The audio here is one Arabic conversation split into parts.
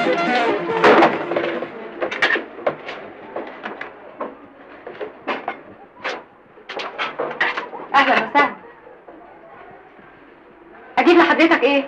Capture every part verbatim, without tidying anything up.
اهلا وسهلا. اجيب لحضرتك ايه؟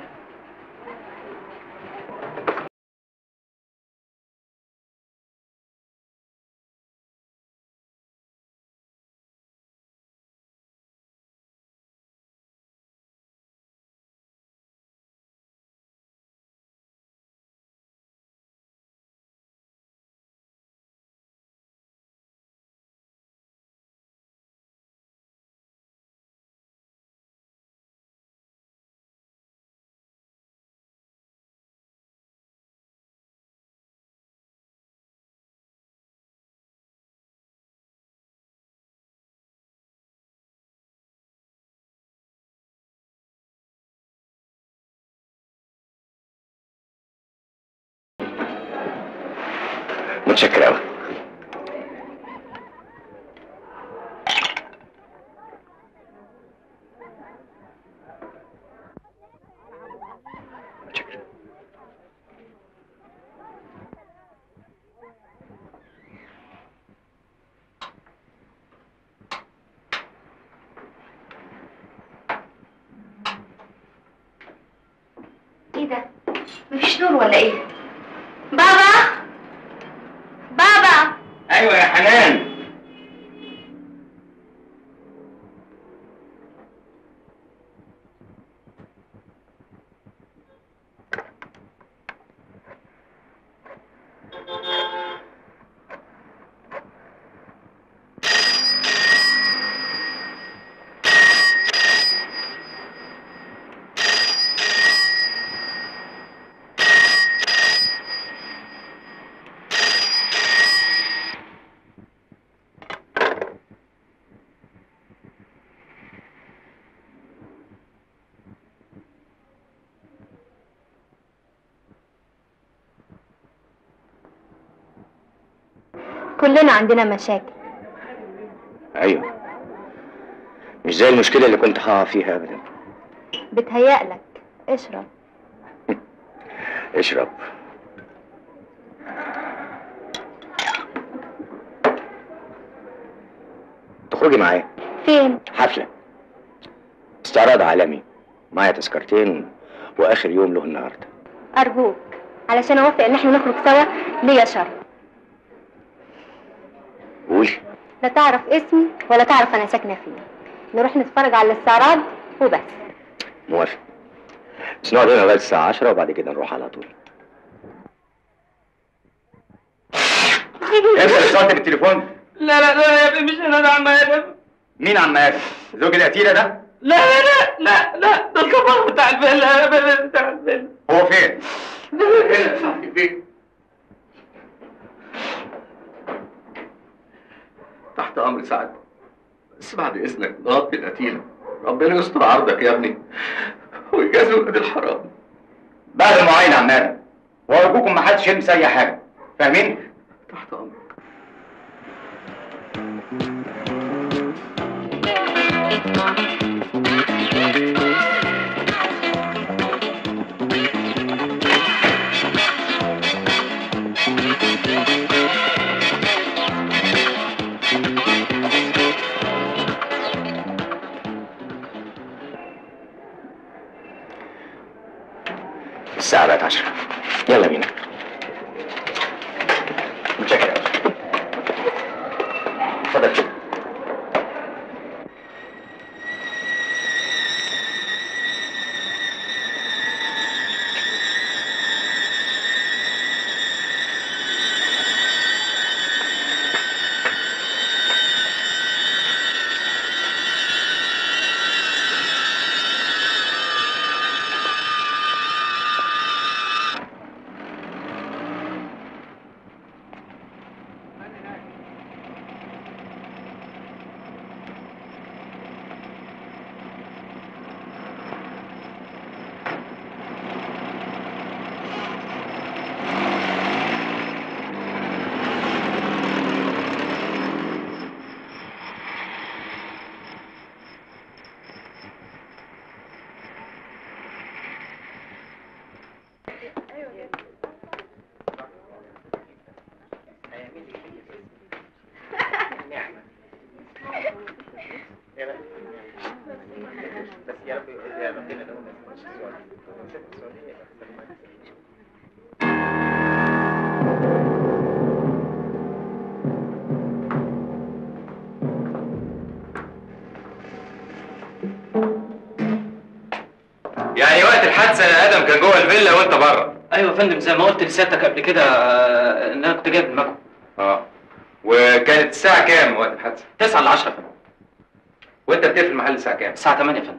متشكر قوي. متشكر. ايه ده؟ مفيش نور ولا ايه؟ بابا بابا. ايوه يا حنان. كلنا عندنا مشاكل. ايوه، مش زي المشكله اللي كنت هقع فيها ابدا. بتهيألك. اشرب. اشرب. تخرجي معايا. فين؟ حفله استعراض عالمي، معايا تذكرتين واخر يوم له النهارده. ارجوك علشان اوافق ان احنا نخرج سوا، ليا شرط. قولي. لا تعرف اسمي ولا تعرف انا ساكنه فين. نروح نتفرج على الاستعراض وبس. موافق، بس نقعد هنا لغايه الساعه عشرة وبعد كده نروح على طول. انت اللي اتصلت بالتليفون؟ لا لا لا يا ابني، مش انا، ده عم ادم. مين عم ادم؟ زوج القتيله ده؟ لا لا لا لا، ده الكبار بتاع الفيلا، بتاع الفيلا. هو فين؟ هنا يا صاحبي، فين؟ تحت امر سعادتك، بس بعد اذنك نغطي القتيله. ربنا يستر عرضك يا ابني ويجازي ولاد الحرام. بعد المعاينه يا عم ادم، وارجوكم ما حدش يلمس اي حاجه، فاهمين؟ تحت امرك. الساعة بقت عشرة، يلا بينا. متشكر يا باشا. اتفضل. يعني وقت الحادثه يا ادم كان جوه الفيلا وانت بره؟ ايوه يا فندم، زي ما قلت لسيادتك قبل كده ان انا كنت جايب المكوى. اه وكانت الساعه كام وقت الحادثه؟ تسعة ل عشرة يا فندم. وانت بتقفل المحل الساعه كام؟ الساعة تمانية يا فندم.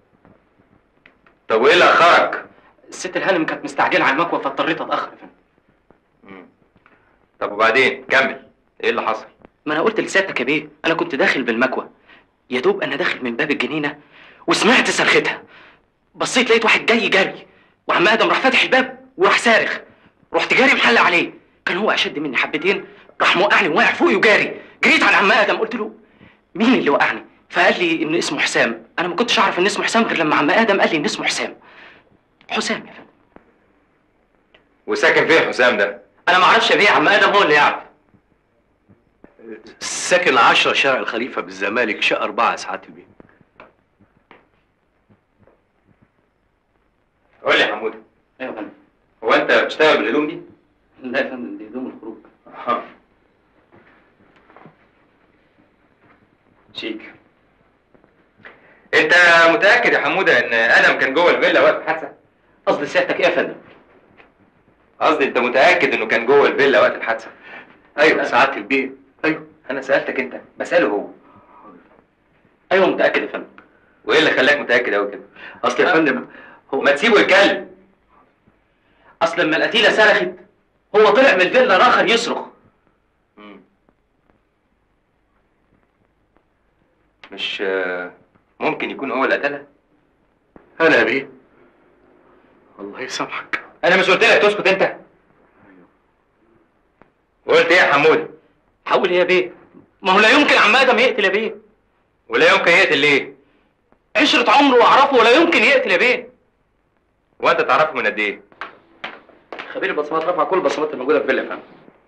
طب وايه اللي اخرك؟ الست الهانم كانت مستعجله على المكوى فاضطريت اتاخر يا فندم. مم. طب وبعدين كمل، ايه اللي حصل؟ ما انا قلت لسيادتك يا بيه، انا كنت داخل بالمكوى، يا دوب انا داخل من باب الجنينه وسمعت صرختها، بصيت لقيت واحد جاي جري، وعم ادم راح فاتح الباب وراح صارخ، رحت جاري محلق عليه، كان هو اشد مني حبتين، راح موقعني وواقع فوقي وجاري، جريت على عم ادم قلت له مين اللي وقعني؟ فقال لي ان اسمه حسام، انا ما كنتش اعرف ان اسمه حسام غير لما عم ادم قال لي ان اسمه حسام. حسام يا فندم. وساكن فين حسام ده؟ انا ما اعرفش يا بيه، عم ادم هو اللي يعرف. ساكن عشرة شارع الخليفة بالزمالك، شقة أربعة ساعات البيت. قول لي يا حموده. ايوه يا فندم. هو انت بتشتغل بالهدوم دي؟ لا يا فندم، دي هدوم الخروج. اه شيك. انت متاكد يا حموده ان ادم كان جوه الفيلا وقت الحادثه؟ قصد سيادتك ايه يا فندم؟ قصدي انت متاكد انه كان جوه الفيلا وقت الحادثه؟ أيوة ساعات البيت. أيوة. انا سالتك انت، بساله هو. ايوه متاكد يا فندم. وايه اللي خلاك متاكد قوي كده؟ أصل يا فندم هو ما تسيبه يتكلم. اصل لما القتيله صرخت هو طلع من الفيلا الاخر يصرخ. مم. مش ممكن يكون هو اللي قتلها؟ أنا يا بيه. الله يسامحك. انا مش قلت لك تسكت انت؟ قلت ايه يا حمود؟ حاول ايه يا بيه؟ ما هو لا يمكن عم ادم يقتل يا بيه. ولا يمكن يقتل ليه؟ عشرة عمره واعرفه ولا يمكن يقتل يا بيه. وانت تعرفه من قد ايه؟ خبير البصمات رفع كل البصمات الموجوده في الفيلا يا فندم.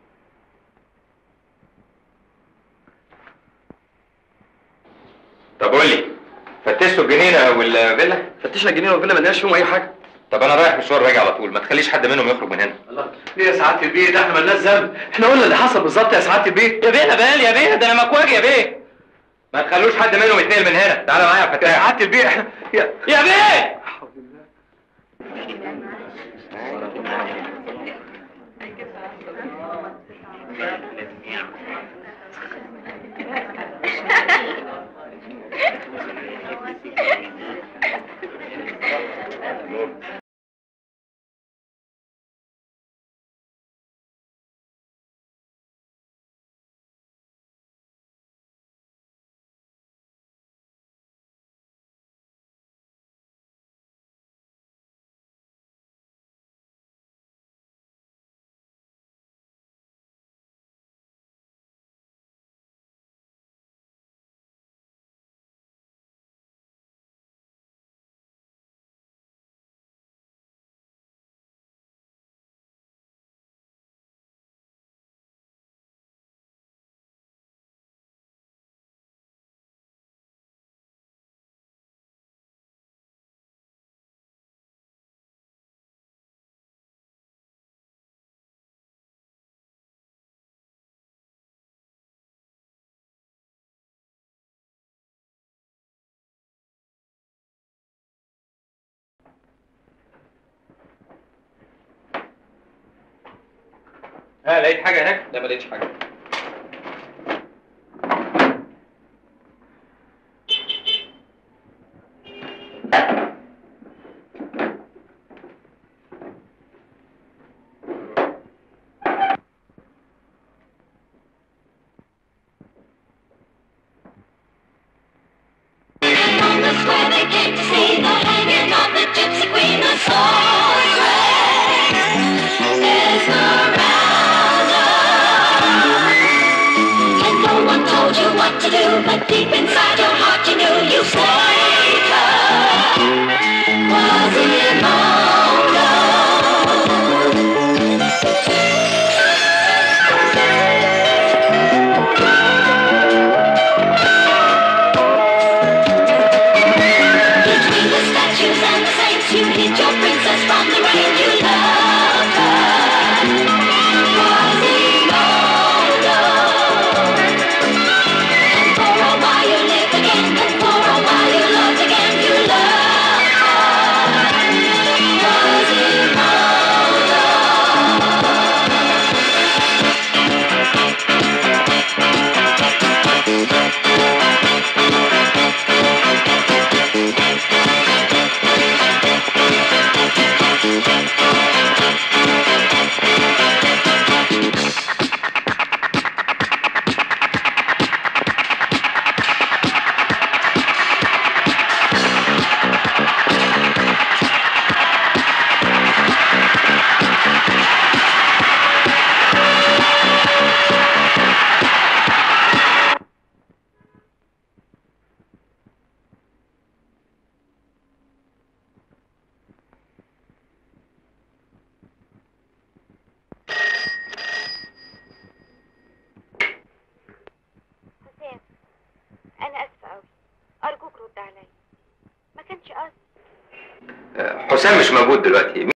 طب قول لي، فتشتوا الجنينه والفيلا؟ فتشنا الجنينه والفيلا ما لقيناش فيهم اي حاجه. طب انا رايح مشوار راجع على طول، ما تخليش حد منهم يخرج من هنا. الله، ليه يا سعادة البيه؟ ده احنا مالناش ذنب، احنا قلنا اللي حصل بالظبط يا سعادة البيه. يا بيه انا بالي يا بيه، ده انا مكواجي يا بيه. ما تخلوش حد منهم يتنقل من هنا، تعالى معايا يا يا فتاح. سعادة البيه احنا يا يا بيه ها لقيت حاجه هناك؟ لا ما لقيتش حاجه. But deep inside your heart you knew you saved her. Was it long between the statues and the saints you hid your princess حسام مش موجود دلوقتي.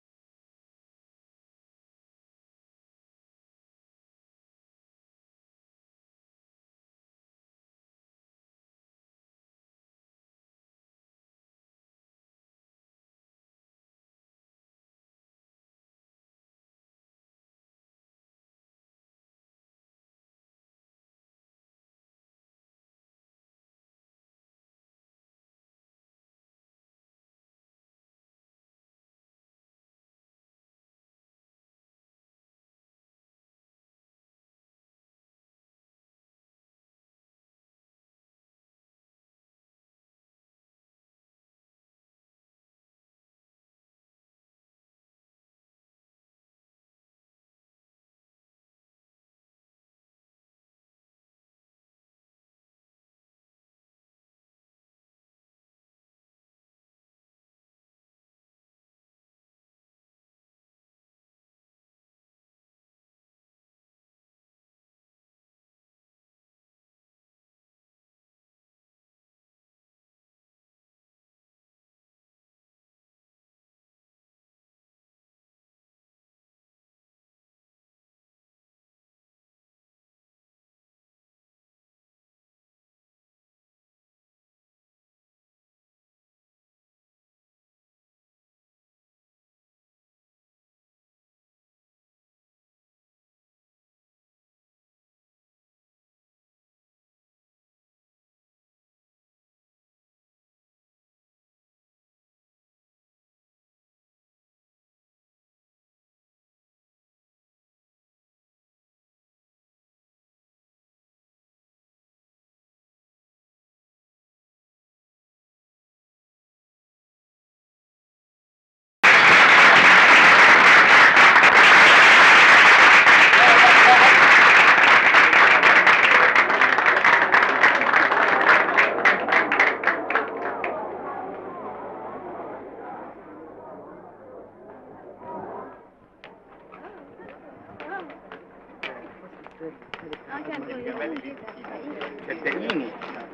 صدقيني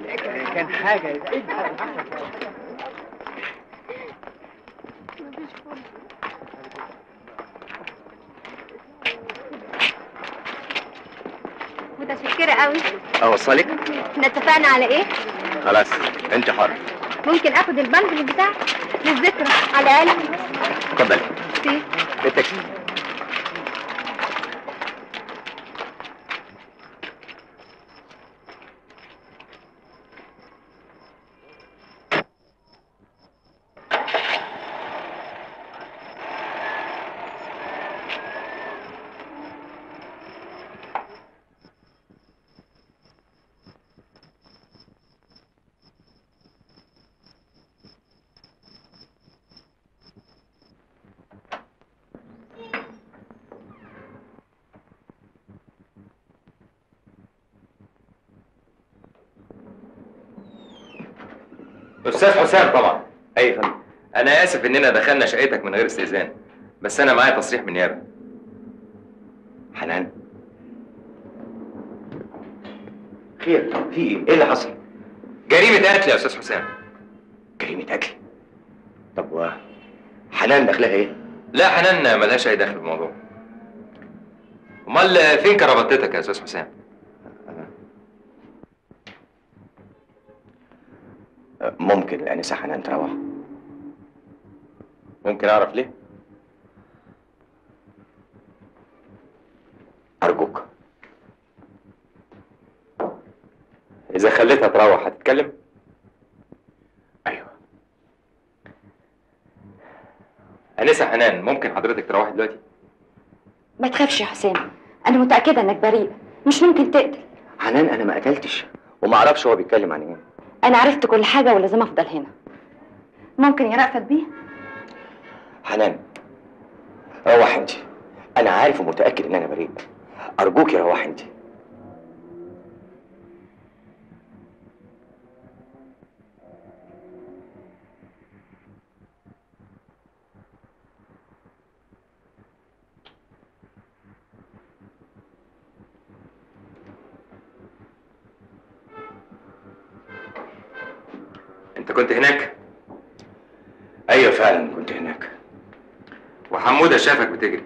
كان حاجه متشكرة قوي. اوصلك؟ احنا اتفقنا على ايه؟ خلاص انت حر. ممكن اخد البندل بتاعك للذكرى على الاقل؟ اتفضلي. سي التاكسي. استاذ حسام طبعا. اي فندم. انا اسف اننا دخلنا شقتك من غير استئذان، بس انا معايا تصريح من النيابه. حنان، خير؟ في ايه؟ ايه اللي حصل؟ جريمه قتل يا استاذ حسام. جريمة قتل؟ طب و حنان دخلها ايه؟ لا، حنان ملهاش اي دخل في الموضوع. امال فين كرافطتك يا استاذ حسام؟ ممكن الانسه حنان تروح؟ ممكن اعرف ليه؟ ارجوك. اذا خليتها تروح هتتكلم؟ ايوه. انسه حنان، ممكن حضرتك تروحي دلوقتي؟ ما تخافش يا حسام، انا متاكده انك بريء، مش ممكن تقتل. حنان انا ما قتلتش وما اعرفش هو بيتكلم عن ايه. انا عرفت كل حاجه ولازم افضل هنا. ممكن يا رأفت بيه؟ حنان روح انت، انا عارف ومتاكد ان انا بريء. ارجوك يا روح انت. انت كنت هناك؟ ايوه فعلا كنت هناك. حموده شافك بتجري.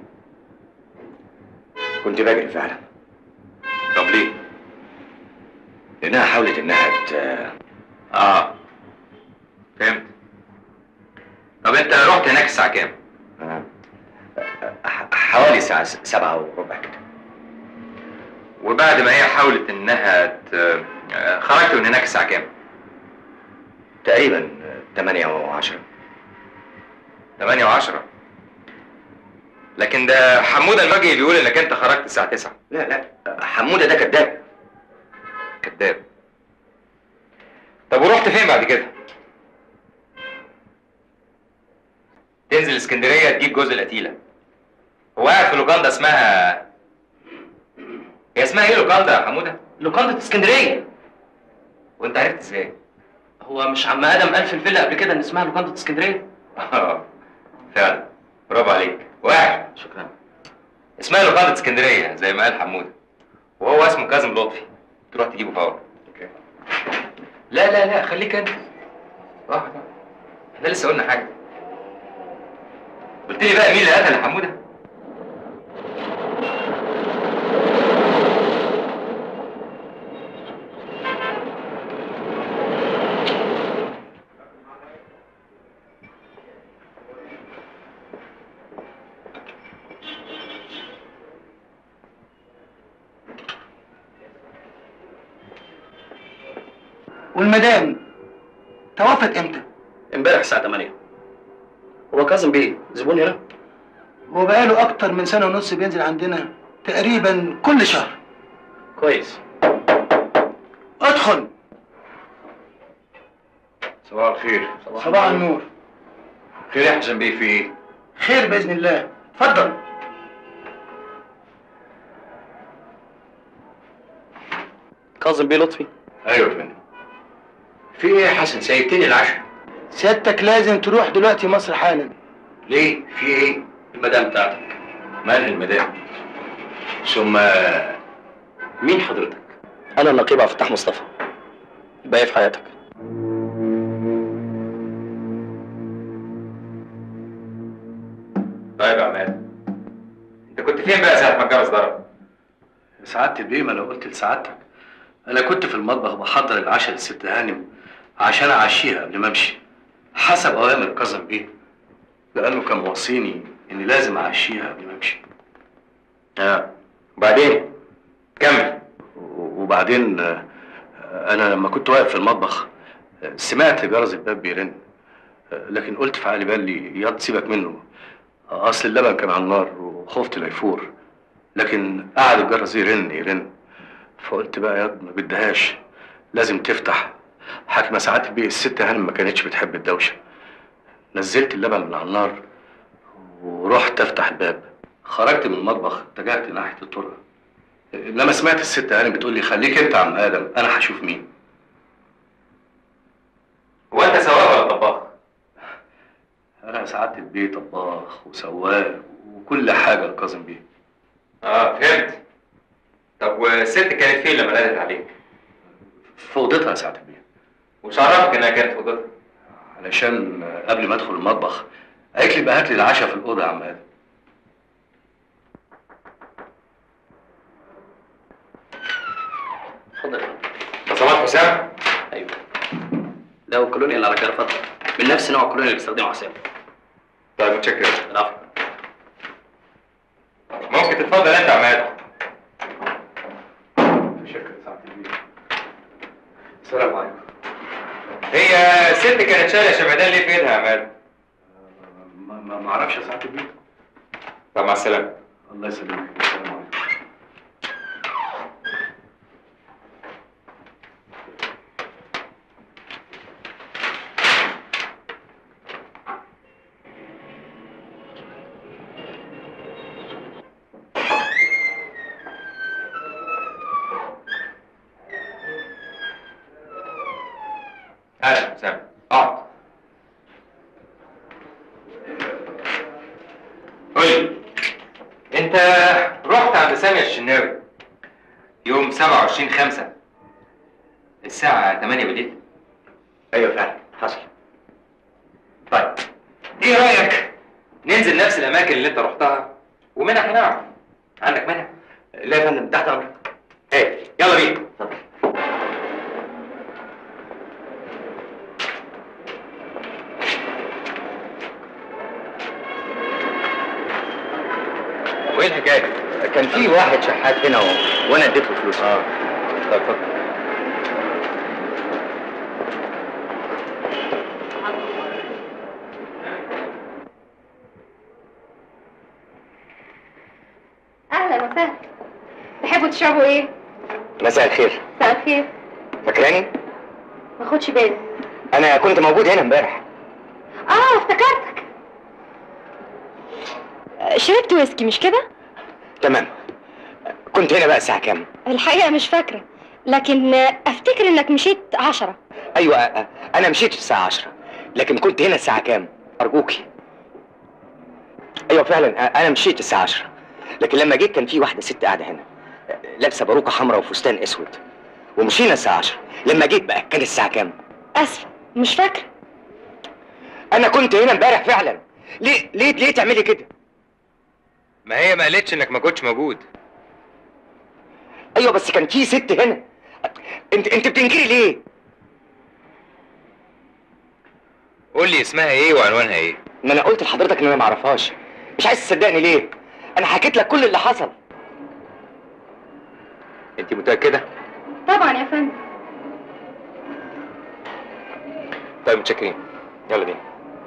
كنت بجري فعلا. طب ليه؟ لانها حاولت انها ت... اه فهمت. طب انت رحت هناك الساعه كام؟ آه. حوالي الساعة سبعة وربع كده. وبعد ما هي حاولت انها ت... خرجت من هناك الساعه كام؟ تقريبا تمانية وعشرة. تمانية وعشرة. لكن ده حموده المجري بيقول انك انت خرجت الساعه تسعة. لا لا، حموده ده كذاب. كذاب. طب ورحت فين بعد كده؟ تنزل اسكندريه تجيب جوز القتيله. هو قاعد في لوكاندا اسمها، هي اسمها ايه لوكاندا يا حموده؟ لوكاندا اسكندريه. وانت عرفت ازاي؟ هو مش عم ادم قال في الفيلا قبل كده ان اسمها لوكاندا اسكندريه؟ اه فعلا، برافو عليك. واحد. شكرا. اسمها لوكاندا اسكندريه زي ما قال حموده، وهو اسمه كاظم لطفي. تروح تجيبه فورا. اوكي. لا لا لا خليك انت. واحد. احنا لسه قلنا حاجه. قلت لي بقى مين اللي قتل حموده؟ والمدام توفت امتى؟ امبارح الساعه تمانية. هو كاظم بيه زبون هنا؟ هو بقاله اكتر من سنه ونص بينزل عندنا تقريبا كل شهر. كويس. ادخل. صباح الخير. صباح النور. خير يا حسن بيه، في ايه؟ خير باذن الله، اتفضل. كاظم بيه لطفي. ايوه يا فندم. في ايه يا حسن؟ سيبتني العشاء. سيادتك لازم تروح دلوقتي مصر حالا. ليه؟ في ايه؟ المدام بتاعتك. مالها المدام؟ ثم مين حضرتك؟ انا النقيب عبد الفتاح مصطفى. الباقي في حياتك. طيب يا عماد، انت كنت فين بقى ساعه ما الجرس ضرب؟ سعادة البيه، ما انا قلت لسعادتك انا كنت في المطبخ بحضر العشاء للست هانم عشان اعشيها قبل ما امشي حسب اوامر كاظم بيه، لانه كان موصيني اني لازم اعشيها قبل ما امشي. اه وبعدين كمل. وبعدين انا لما كنت واقف في المطبخ سمعت جرس الباب بيرن، لكن قلت في عقلي بالي ياض سيبك منه، اصل اللبن كان على النار وخفت لا يفور، لكن قعد الجرس يرن يرن، فقلت بقى ياض ما بدهاش لازم تفتح. حكمة ساعات البيه الست هانم ما كانتش بتحب الدوشه، نزلت اللبن من على النار ورحت افتح الباب. خرجت من المطبخ اتجهت ناحيه الطرقه، انما سمعت الست هانم بتقول لي خليك انت يا عم ادم انا هشوف مين. هو انت سواق ولا طباخ؟ انا سعادة البيه طباخ وسواق وكل حاجه لكاظم بيه. اه فهمت. طب والست كانت فين لما نادت عليك؟ في اوضتها يا سعادة البيه. وش عرفك انها كانت في اوضتها؟ علشان قبل ما ادخل المطبخ قالت لي بقى هات لي العشاء في الاوضه يا عم ادم. اتفضل. بصمات حسام؟ ايوه. ده هو الكولونيا اللي على كده فتره، من نفس نوع الكولونيا اللي بيستخدمه حسام. طيب متشكر. العفو. ممكن تتفضل انت يا عماد. متشكر يا سعادة البيه. السلام عليكم. هي الست كانت شايله شمعدان ليه في ايدها يا عماد؟ ما ما اعرفش يا سعادة البيه. طب مع السلامه. الله يسلمك. السلام عليكم. اهلا حسام، اقعد. قول لي، انت رحت عند سامي الشناوي يوم سبعة وعشرين خمسة الساعة تمانية بالليل؟ ايوه فعلا حصل. طيب ايه رأيك ننزل نفس الاماكن اللي انت رحتها ومنها هنعرف. عندك مانع؟ لا يا فندم، تحت امرك. ايه يلا بينا. اتفضل. وايه الحكايه؟ كان في واحد شحات هنا و... وانا اديت له فلوس. اه طب اتفضل. اهلا وسهلا. تحبوا تشربوا ايه؟ مساء الخير. مساء الخير. فاكراني؟ ما خدش بالي. انا كنت موجود هنا امبارح. اه افتكرتك. شربت ويسكي مش كده؟ تمام. كنت هنا بقى الساعة كام؟ الحقيقة مش فاكرة، لكن افتكر انك مشيت عشرة. ايوه انا مشيت الساعة عشرة، لكن كنت هنا الساعة كام؟ ارجوكي. ايوه فعلا انا مشيت الساعة عشرة، لكن لما جيت كان في واحدة ست قاعدة هنا لابسة باروكة حمراء وفستان اسود، ومشينا الساعة عشرة. لما جيت بقى كان الساعة كام؟ اسفة مش فاكرة. انا كنت هنا امبارح فعلا. ليه ليه ليه تعملي كده؟ ما هي ما قالتش انك ما كنتش موجود. ايوه بس كان في ست هنا. انت انت بتنكري ليه؟ قول لي اسمها ايه وعنوانها ايه؟ ما انا قلت لحضرتك ان انا ما اعرفهاش. مش عايز تصدقني ليه؟ انا حكيت لك كل اللي حصل. انت متأكدة؟ طبعا يا فندم. طيب متشكرين. يلا بينا.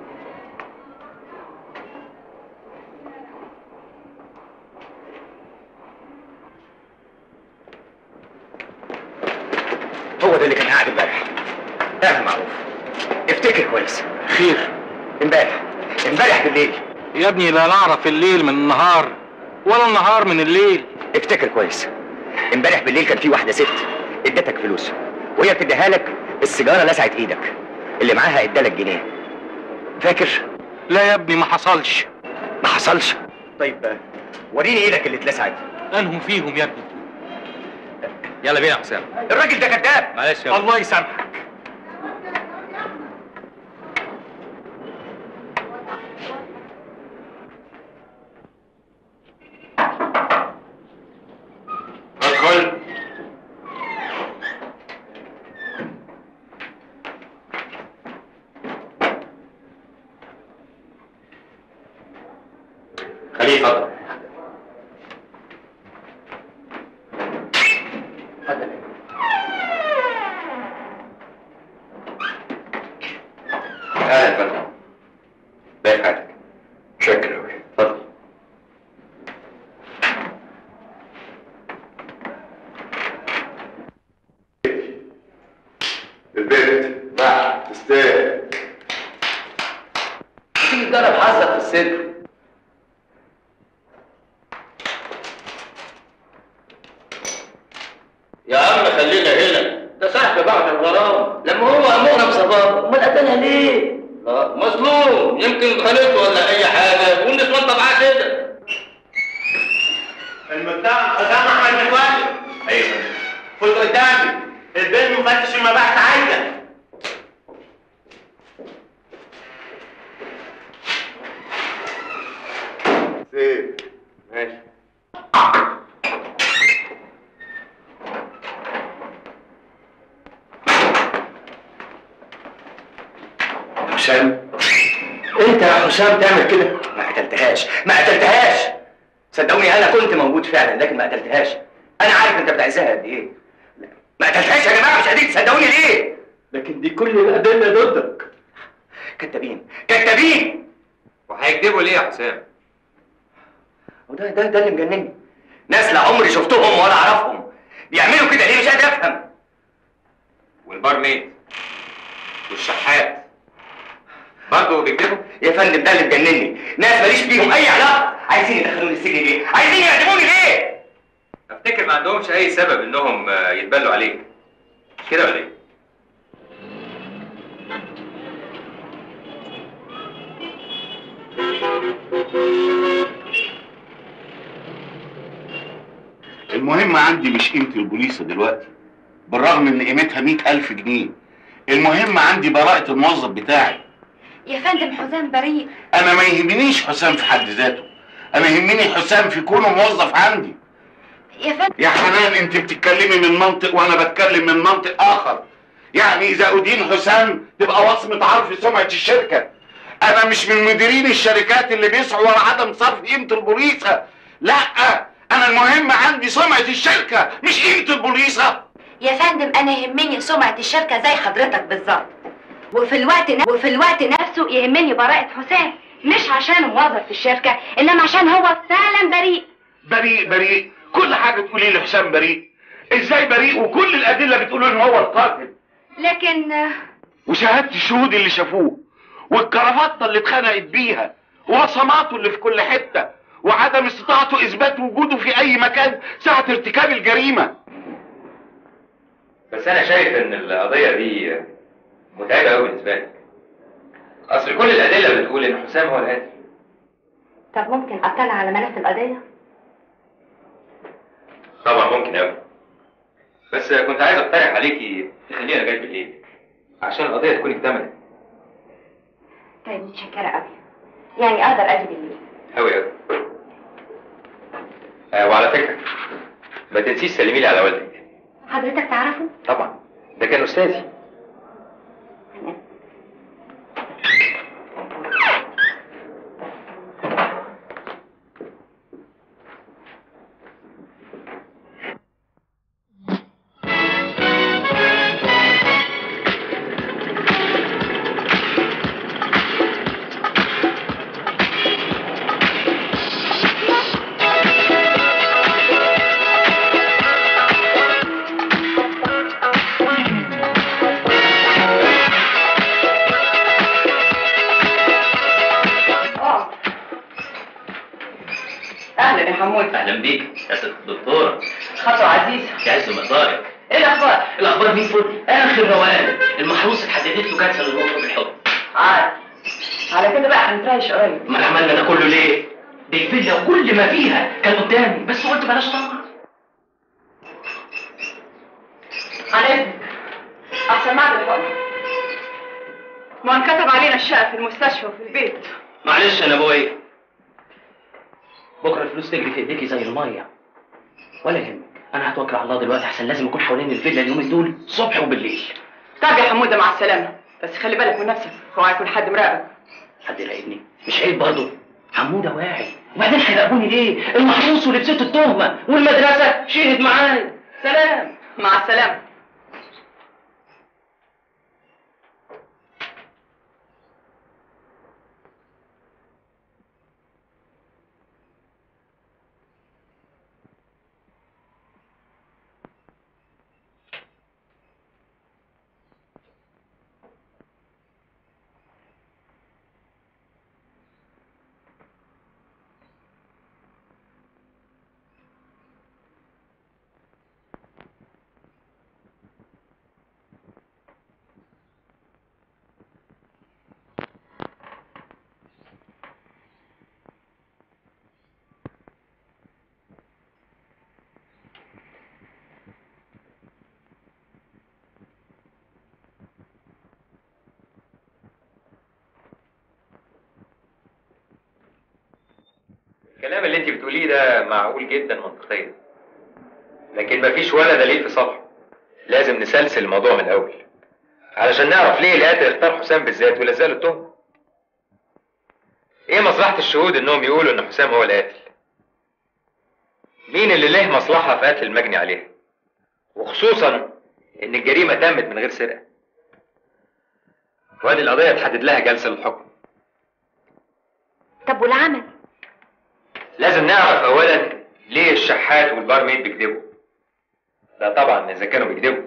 هو ده اللي كان قاعد امبارح. اعمل معروف. افتكر كويس. خير؟ امبارح امبارح بالليل. يا ابني لا نعرف الليل من النهار ولا النهار من الليل. افتكر كويس. امبارح بالليل كان في واحدة ست ادتك فلوس، وهي بتديها لك السيجارة لسعت ايدك، اللي معاها ادالك جنيه. فاكر؟ لا يا ابني ما حصلش. ما حصلش؟ طيب وريني ايدك اللي اتلسعت. انهم فيهم يا ابني. يلا بينا يا حسام. الراجل ده كذاب. معلش يلا. الله يسامحك. ادخل. خليه يفضل. اتفضل. اهلا يا فندم. باقي في حياتك. شكرا أوي. اتفضل. البنت بقى تستاهل. تيجي تجرب حظك في الصدر. يا عم خلينا هنا، ده صاحب بعد الغرام. لما هو امورنا بصبابه امال قتلها ليه؟ لا مظلوم، يمكن خانته ولا اي حاجه والنسوان طبعها كده. المتهم حسام احمد متولي. ايوه يا فندم. فوت قدامي. البين مفتش المباحث عايزك. سيب. ماشي. حسام، انت يا حسام تعمل كده؟ ما قتلتهاش، ما قتلتهاش. صدقوني انا كنت موجود فعلا لكن ما قتلتهاش. انا عارف انت بتعزها قد ايه. ما قتلتهاش يا جماعه، مش قادرين تصدقوني ليه؟ لكن دي كل الادله ضدك. كدابين كدابين. وهيكدبوا ليه يا حسام؟ وده ده ده اللي مجنني. ناس لا عمري شفتهم ولا اعرفهم بيعملوا كده ليه؟ مش قادر افهم. والبارميد والشحات برضه بيكدبوا؟ يا فندم ده اللي مجنني. ناس ماليش فيهم اي علاقه عايزين يدخلوني السجن ليه؟ عايزين يعدموني ليه؟ افتكر ما عندهمش اي سبب انهم يتبلوا عليك. مش كده ولا ايه؟ المهم عندي مش قيمة البوليصة دلوقتي، بالرغم ان قيمتها مئة ألف جنيه. المهم عندي براءة الموظف بتاعي. يا فندم حسام بريء. انا ما يهمنيش حسام في حد ذاته، انا يهمني حسام في كونه موظف عندي. يا فندم يا حنان انت بتتكلمي من منطق وانا بتكلم من منطق اخر. يعني اذا ادين حسام تبقى وصمة عار في سمعة الشركة. انا مش من مديرين الشركات اللي بيسعوا ورا عدم صرف قيمة البوليصة. لا، انا المهم عندي سمعة الشركة مش قيمة البوليصة. يا فندم انا يهمني سمعة الشركة زي حضرتك بالظبط، وفي الوقت ن... وفي الوقت نفسه يهمني براءة حسام، مش عشان موظف في الشركة انما عشان هو فعلا بريء. بريء بريء، كل حاجة تقولي لي حسام بريء. ازاي بريء وكل الادلة بتقول ان هو القاتل؟ لكن وشهادة الشهود اللي شافوه، والكرافتة اللي اتخنقت بيها، وبصماته اللي في كل حتة، وعدم استطاعته اثبات وجوده في اي مكان ساعة ارتكاب الجريمة. بس انا شايف ان القضيه دي متعبه قوي بالنسبه لك. اصل كل الادله بتقول ان حسام هو القاتل. طب ممكن اطلع على ملف القضيه؟ طبعا ممكن قوي، بس كنت عايز اقترح عليكي تخليها جاي بالليل عشان القضيه تكون اكتملت. طيب متشكره قوي، يعني اقدر اجي بالليل؟ قوي قوي. آه وعلى فكره ما تنسيش سلمي لي على والدك. حضرتك تعرفه؟ طبعا، ده كان استاذي. اهلا يا حمود. اهلا بيك يا ست الدكتوره. خطوة عزيزة. يعز مقدارك. ايه الاخبار؟ الاخبار مين فل؟ اخر روقان. المحروسه اتحددت له كانسر النطق بالحب. عاد على كده بقى هنتريش قريب. ما عملنا ده كله ليه؟ دي الفيلا وكل ما فيها كان قدامي، بس قلت بلاش طمع. عن اذنك احسن معدل الحقن. ما انكتب علينا الشقة في المستشفى وفي البيت. معلش يا نبوية، بكره الفلوس تجري في ايديكي زي الميه. ولا يهمك، انا هتوكل على الله دلوقتي احسن لازم اكون حوالين الفيلا اليومين دول صبح وبالليل. طب يا حموده مع السلامه، بس خلي بالك من نفسك، هو هيكون حد مراقبك. حد يراقبني؟ مش عيب برضه؟ حموده واعي، وبعدين هيراقبوني ليه؟ المحروس ولبسته التهمه والمدرسه شهد معايا. سلام. مع السلامه. الكلام اللي انت بتقوليه ده معقول جدا منطقيا، لكن مفيش ولا دليل في صالحه. لازم نسلسل الموضوع من الاول علشان نعرف ليه القاتل اختار حسام بالذات ولزق له التهمه. ايه مصلحه الشهود انهم يقولوا ان حسام هو القاتل؟ مين اللي له مصلحه في قتل المجني عليها؟ وخصوصا ان الجريمه تمت من غير سرقه. وادي القضيه تحدد لها جلسه للحكم. طب والعمل؟ لازم نعرف اولا ليه الشحات والبارميد بيكذبوا. لا طبعا اذا كانوا بيكذبوا.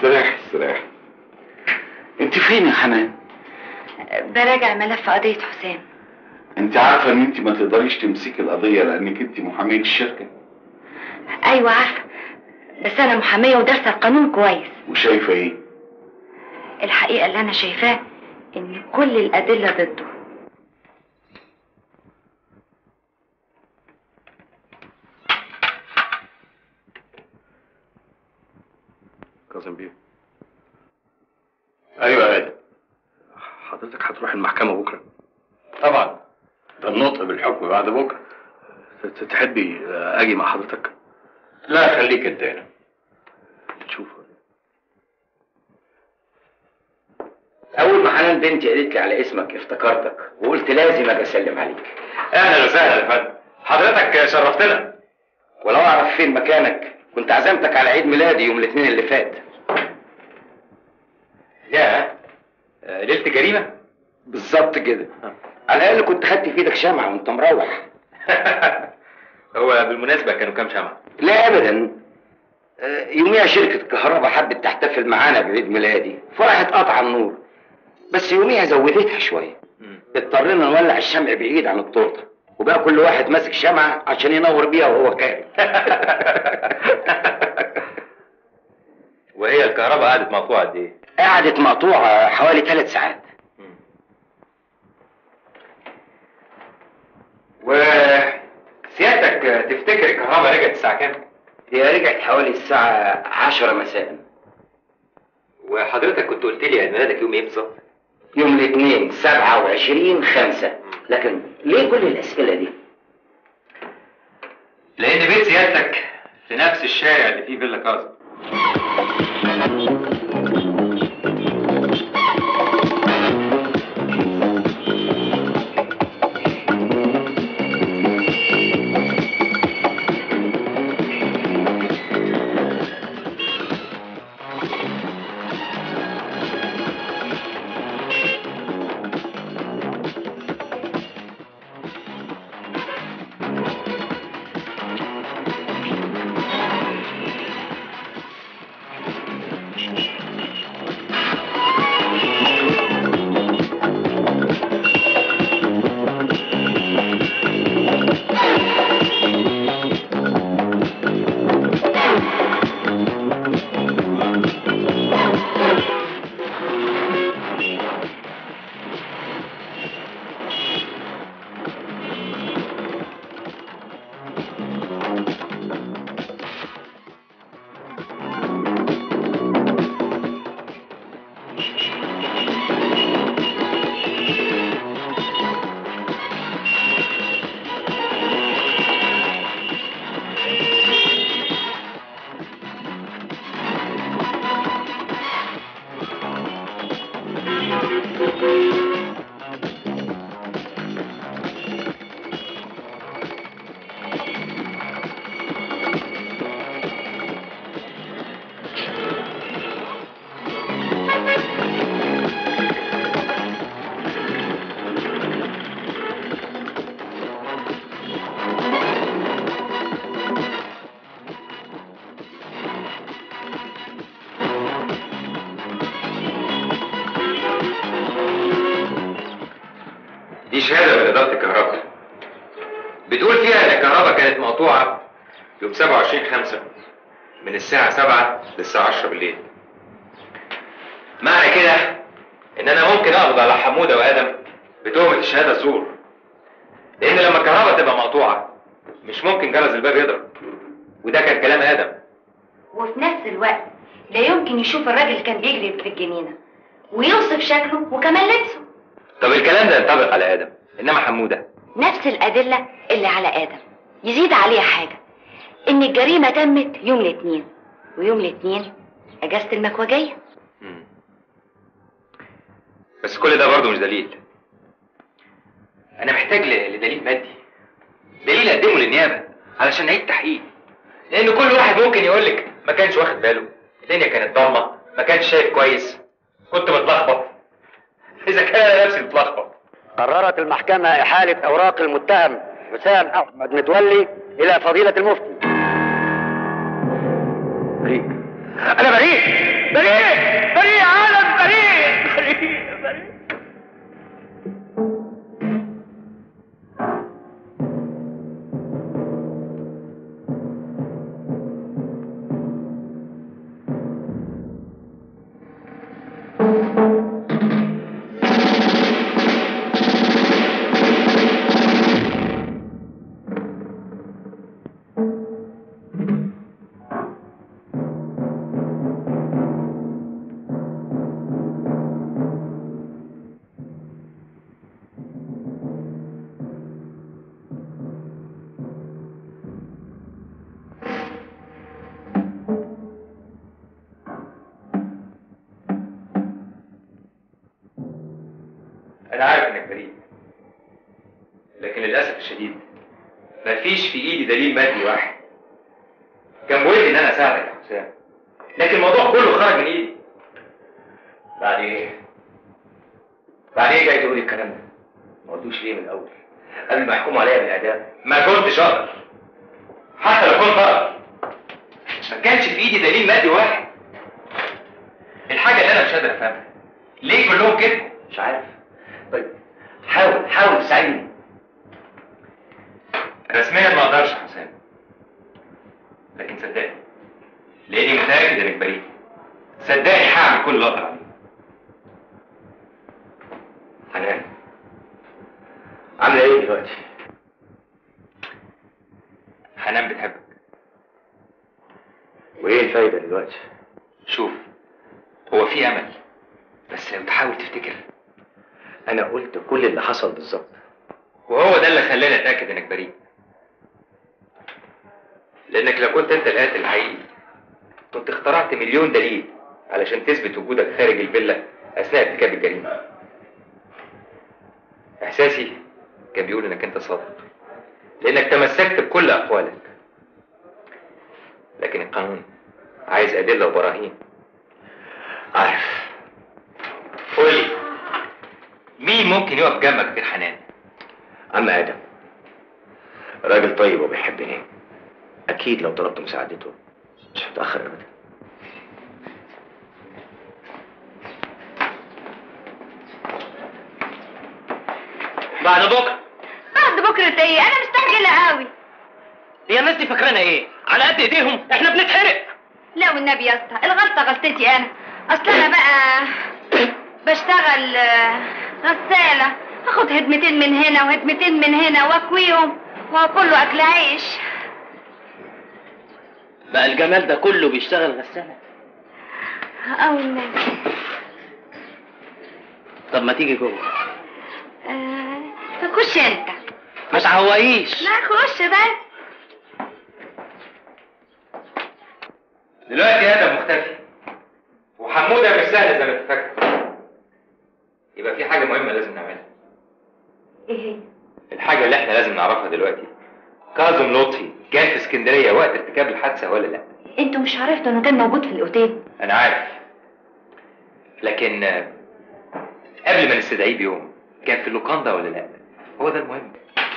استريح استريح. انت فين يا حنان؟ براجع ملف قضية حسام. انت عارفه ان انت ما تقدريش تمسكي القضيه لانك انت محاميه الشركه. ايوه عارفة، بس انا محامية ودارسة القانون كويس. وشايفه ايه؟ الحقيقة اللي انا شايفاه ان كل الادلة ضده. كاظم بيه. ايوه يا ادم. حضرتك هتروح المحكمه بكره؟ طبعا، ده النطق بالحكم بعد بكره. تحبي اجي مع حضرتك؟ لا خليك انت هنا. شوف، اول ما حنان بنتي قالت لي على اسمك افتكرتك وقلت لازم اجي اسلم عليك. اهلا وسهلا يا فندم، حضرتك شرفتنا. ولو اعرف فين مكانك كنت عزمتك على عيد ميلادي يوم الاثنين اللي فات. يا ليلة جريمة؟ بالظبط كده. على الاقل كنت خدت في ايدك شمعة وانت مروح. هو بالمناسبة كانوا كام شمعة؟ لا ابدا. يوميها شركة الكهرباء حبت تحتفل معانا بعيد ميلادي فراحت قطع النور، بس يوميها زودتها شوية. اضطرينا نولع الشمع بعيد عن التورته وبقى كل واحد ماسك شمعة عشان ينور بيها وهو خارج. وهي الكهرباء قعدت مقطوعة قد ايه؟ قعدت مقطوعة حوالي ثلاث ساعات. وسيادتك تفتكر الكهرباء رجعت الساعة كام؟ هي رجعت حوالي الساعة عشرة مساء. وحضرتك كنت قلت لي عيد ميلادك يوم ايه بالظبط؟ يوم الاثنين سبعة وعشرين خمسة. لكن ليه كل الأسئلة دي؟ لأن بيت سيادتك في نفس الشارع اللي فيه فيلا كاظم. دي شهادة من إدارة الكهرباء بتقول فيها إن الكهرباء كانت مقطوعة يوم سبعة وعشرين خمسة من الساعة سبعة للساعة عشرة بالليل. معنى كده إن أنا ممكن أقبض على حمودة وآدم بتهمة الشهادة الزور، لأن لما الكهرباء تبقى مقطوعة مش ممكن جرس الباب يضرب، وده كان كلام آدم. وفي نفس الوقت لا يمكن يشوف الراجل اللي كان بيجري في الجنينة ويوصف شكله وكمان لبسه. طب الكلام ده ينطبق على آدم، إنما حمودة نفس الأدلة اللي على آدم. يزيد عليها حاجة، إن الجريمة تمت يوم الاثنين، ويوم الاثنين أجازة المكوجية. مم. بس كل ده برضه مش دليل. أنا محتاج لدليل مادي، دليل أقدمه للنيابة علشان نعيد تحقيق، لأن كل واحد ممكن يقولك ما كانش واخد باله، الدنيا كانت ضلمة، ما كانش شايف كويس، كنت متلخبط. إذا كان أنا نفسي متلخبط. قررت المحكمة إحالة أوراق المتهم حسام أحمد متولي إلى فضيلة المفتي. بريء. أنا بريء. بريء بريء يا عالم، بريء بريء بريء. أنا عارف إنك بريء، لكن للأسف الشديد مفيش في إيدي دليل مادي واحد. كان بودي إن أنا أساعدك يا حسام، لكن الموضوع كله خرج من إيدي. بعد إيه؟ بعد إيه جاي تقولي الكلام ده؟ ما قلتوش ليه من الأول؟ قبل ما يحكموا عليا بالإعدام. ما كنتش أقدر، حتى لو كنت أقدر. ما كانش في إيدي دليل مادي واحد. الحاجة اللي أنا مش قادر أفهمها، ليه كلهم كده؟ مش عارف. طيب حاول حاول تساعدني. رسميا ما اقدرش يا حسام، لكن صدقني لاني متاكد انك بريء. صدقني هعمل كل اللي اقدر عليه. حنان عامله ايه دلوقتي؟ حنان بتحبك. وايه الفايده دلوقتي؟ شوف، هو في امل، بس لو تحاول تفتكر. انا قلت كل اللي حصل بالظبط، وهو ده اللي خلاني اتاكد انك بريء. لانك لو كنت انت القاتل الحقيقي كنت اخترعت مليون دليل علشان تثبت وجودك خارج الفيلا اثناء ارتكاب الجريمه. احساسي كان بيقول انك انت صادق، لانك تمسكت بكل اقوالك. لكن القانون عايز ادله وبراهين. عارف. قولي، مين ممكن يقف جنبك غير حنان؟ عم ادم راجل طيب وبيحبني، اكيد لو طلبت مساعدته مش هتاخر ابدا. بعد بكره. بعد بكره ايه؟ انا مستعجله قوي. هي الناس دي فاكرانا ايه؟ على قد ايديهم احنا بنتحرق. لا والنبي يا اسطى، الغلطه غلطتي انا. اصل انا بقى بشتغل غساله، اخد هدمتين من هنا وهدمتين من هنا واكويهم وكله اكل عيش. بقى الجمال ده كله بيشتغل غسالة؟ او النبي. طب ما تيجي جوه. آه... خش انت. ما تعوقيش. لا خش بقى. دلوقتي ادم مختفي وحموده مش سهله زي ما انت فاكر. يبقى في حاجه مهمه لازم نعملها. ايه هي؟ الحاجه اللي احنا لازم نعرفها دلوقتي، كاظم لطفي كان في اسكندريه وقت ارتكاب الحادثه ولا لا؟ انتوا مش عرفتوا انه كان موجود في الاوتيل؟ انا عارف، لكن قبل ما نستدعيه بيوم كان في اللوكاندا ولا لا؟ هو ده المهم.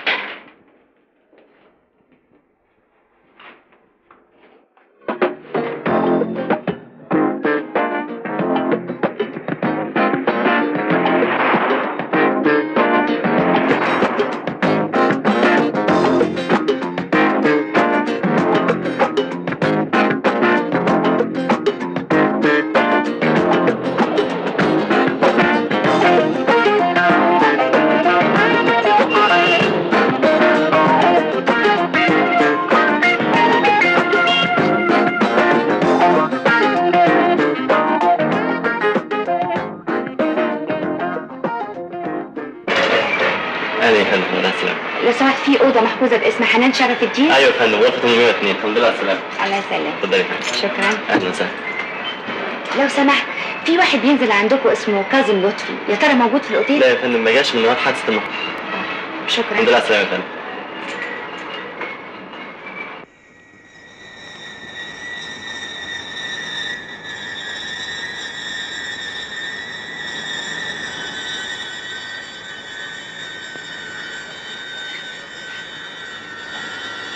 لو سمحت، في اوضه محجوزه باسم حنان شرف الدين. ايوه يا فندم، غرفه ثمانمائة واثنين. الحمد لله على السلامه. الله يسلمك. اتفضلي يا فندم. شكرا. اهلا وسهلا. لو سمحت، في واحد بينزل عندكم اسمه كاظم لطفي، يا ترى موجود في الاوتيل؟ لا يا فندم، ما جاش من نهار حادثه المحطه. شكرا. الحمد لله على السلامه يا فندم.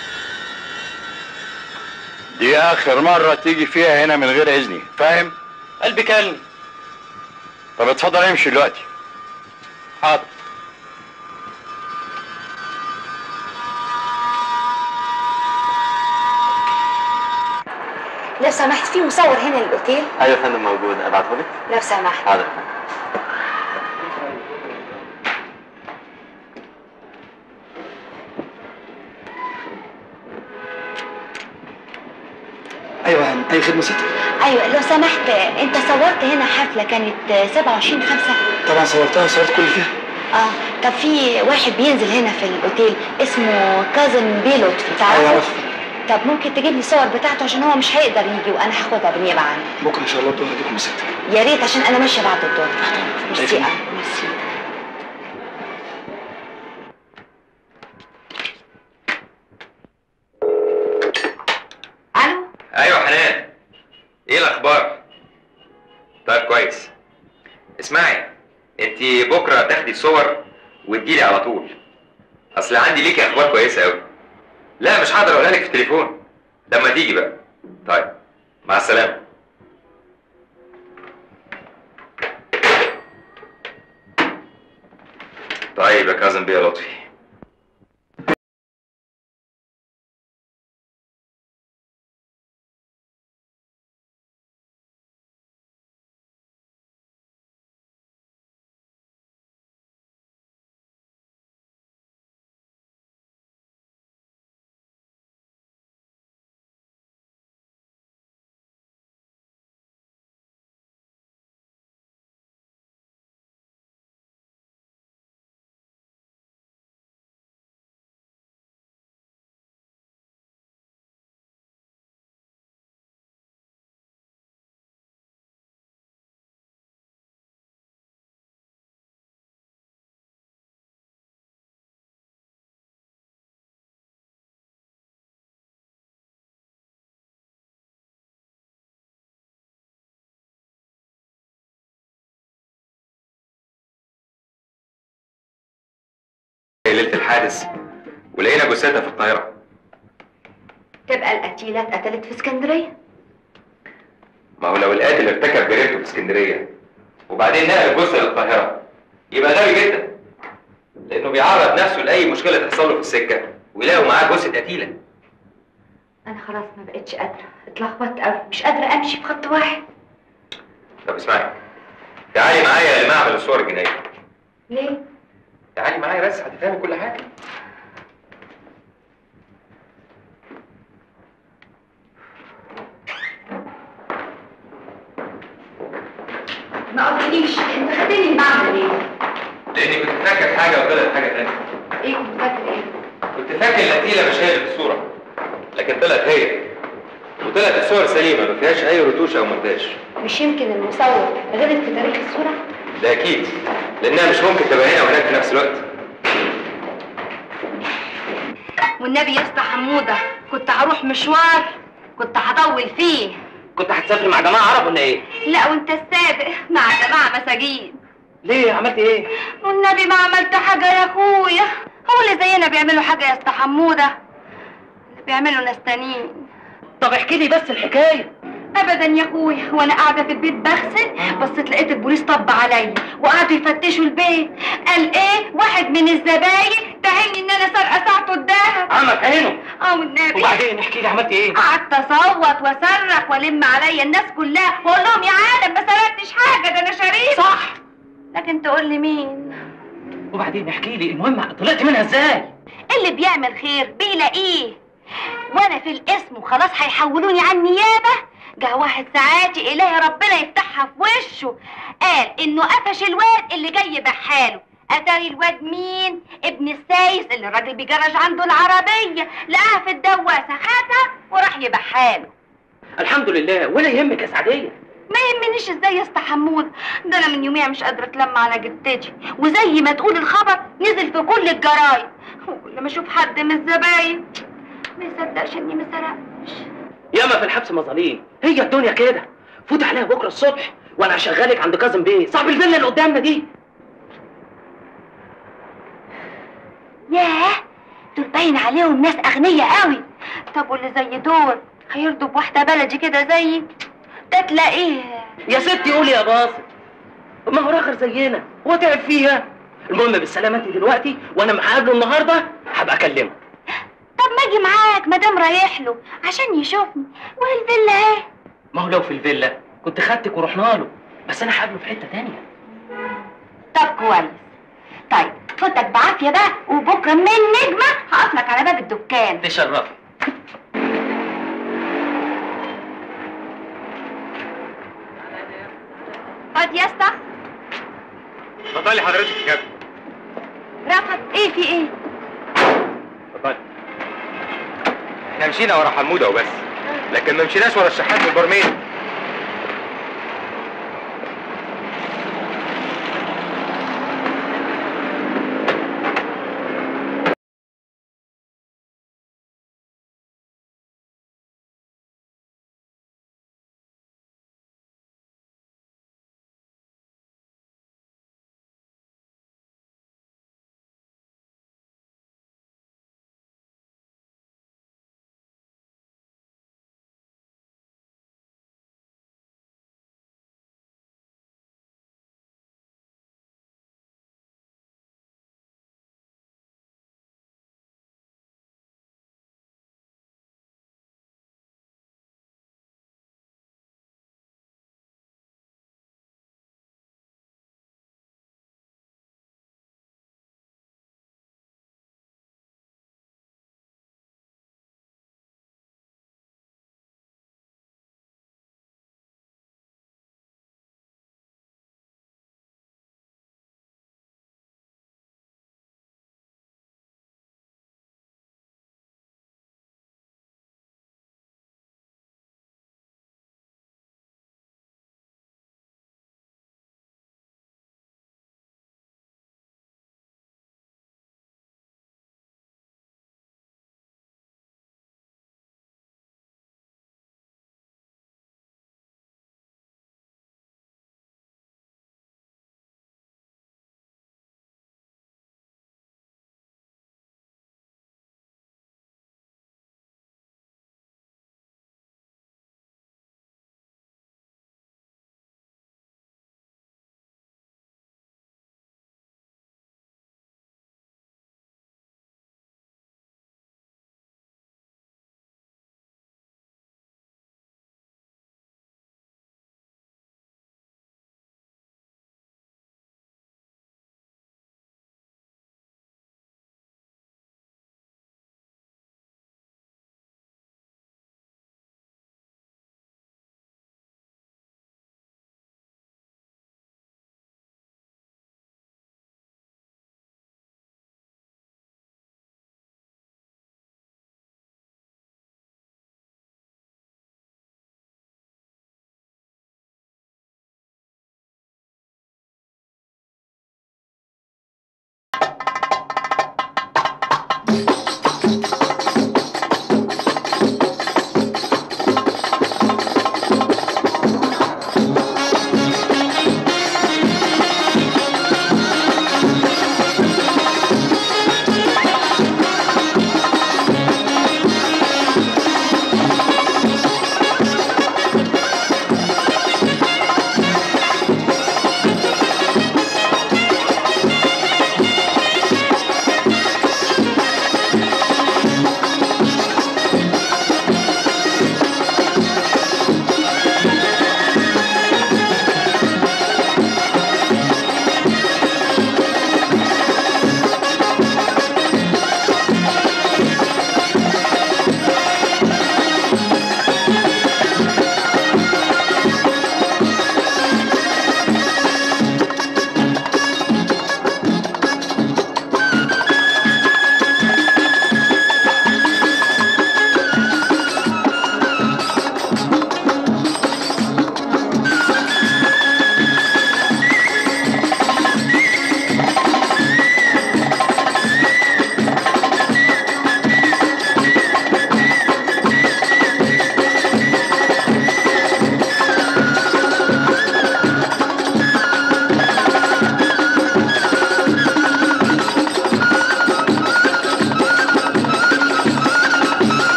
دي آخر مرة تيجي فيها هنا من غير إذني، فاهم؟ قلبي كلني. طب اتفضل امشي دلوقتي. حاضر. لو سمحت في مصور هنا للاوتيل؟ ايوه يا فندم موجود، ابعته لك؟ لو سمحت. حاضر. ايوه هاني، اي خدمه ستي. ايوه لو سمحت، انت صورت هنا حفله كانت سبعة وعشرين خمسة؟ طبعا صورتها وصورت كل فيها. اه طب في واحد بينزل هنا في الاوتيل اسمه كازن بيه لطفي، تعرفه؟ ايوه عارفه. طب ممكن تجيب لي الصور بتاعته عشان هو مش هيقدر يجي وانا هاخدها بالنيابه عنه. بكره ان شاء الله الظهر اجيبكم ستي. يا ريت عشان انا ماشيه بعد الظهر. ميرسي قوي. ميرسي. الو. ايوه حنان، ايه الاخبار؟ طيب كويس. اسمعي، انت بكره تاخدي صور وتجيلي على طول، اصل عندي ليكي اخبار كويسه قوي. لا مش هقدر اقولها لك في التليفون، لما تيجي بقى. طيب مع السلامه. طيب يا كاظم بيه يا لطفي. ليلة الحادث ولقينا جثتها في القاهرة. تبقى القتيلة اتقتلت في اسكندرية؟ ما هو لو القاتل ارتكب جريمته في اسكندرية وبعدين نقل الجثة للقاهرة يبقى غبي جدا، لأنه بيعرض نفسه لأي مشكلة تحصل له في السكة ويلاقوا معاه جثة قتيلة. أنا خلاص ما بقتش قادرة، اتلخبطت قوي، مش قادرة أمشي في خط واحد. طب اسمعي، تعالي معايا لمعمل الصور الجنائية. ليه؟ تعالي معايا بس هتفهمي كل حاجة. ما قلتليش انت خدتني المعمل ليه؟ لأني كنت فاكر حاجة وطلعت حاجة تانية. ايه كنت فاكر ايه؟ كنت فاكر القتيلة مش هي اللي في الصورة، لكن طلعت هي. وطلعت الصور سليمة ما فيهاش أي رتوش أو مونتاج. مش يمكن المصور غلط في تاريخ الصورة؟ ده أكيد، لأنها مش ممكن تبقى هنا وهناك في نفس الوقت. والنبي يا اسطى حموده كنت هروح مشوار كنت هطول فيه. كنت هتسافري مع جماعه عرب ولا ايه؟ لا وانت السابق مع جماعه مساجين. ليه عملت ايه؟ والنبي ما عملت حاجه يا اخويا، هو اللي زينا بيعملوا حاجه يا اسطى حموده؟ اللي بيعملوا ناس تانيين. طب احكي لي بس الحكايه. ابدا يا اخويا، وانا قاعده في البيت بغسل بصيت لقيت البوليس طب عليا وقعدوا يفتشوا البيت. قال ايه؟ واحد من الزباين تهمني ان انا سارقه ساعته الدهب. عمك عينه؟ اه والنبي. وبعدين احكي لي عملت ايه؟ قعدت اصوت واصرخ والم عليا الناس كلها واقول لهم يا عالم ما سرقتش حاجه ده انا شريف. صح، لكن تقول لي مين؟ وبعدين احكي لي المهم طلعت منها ازاي؟ اللي بيعمل خير بيلاقيه، وانا في الاسم وخلاص هيحولوني على النيابه. جه واحد ساعاتي الهي ربنا يفتحها في وشه، قال انه قفش الواد اللي جاي يبحاله. اتاري الواد مين؟ ابن السايس اللي الراجل بيجرج عنده العربيه، لقاها في الدواسه خدها وراح يبحاله. الحمد لله، ولا يهمك يا سعديه. ما يهمنيش ازاي يا اسطى حمود، ده انا من يوميها مش قادره اتلم على جدتي، وزي ما تقول الخبر نزل في كل الجرايد، وكل ما اشوف حد من الزباين ما يصدقش اني ما سرقتش. ياما في الحبس مظاليم، هي الدنيا كده. فوت عليها بكره الصبح وانا هشغلك عند كاظم بيه صاحب الفيلا اللي قدامنا دي. ياه، دول باين عليهم ناس اغنياء قوي. طب واللي زي دول هيرضوا بواحده بلدي كده زيي؟ ده تلاقيه يا ستي قولي يا باسط، ما هو راخر زينا، هو تعب فيها. المهم بالسلامه انت دلوقتي، وانا هقابله النهارده هبقى اكلمه. طب ما اجي معاك ما دام رايح له عشان يشوفني، وهي الفيلا اهي. ما هو لو في الفيلا كنت خدتك ورحنا له، بس انا هقابله في حته تانيه. طب كويس. طيب فوتك بعافيه بقى، وبكره من نجمه هقفلك على باب الدكان. تشرفي. اقعد يا اسطى. اتفضلي حضرتك يا كابتن. رفض ايه في ايه؟ اتفضلي. احنا مشينا ورا حموده وبس، لكن ما مشيناش ورا الشحات والبرميل.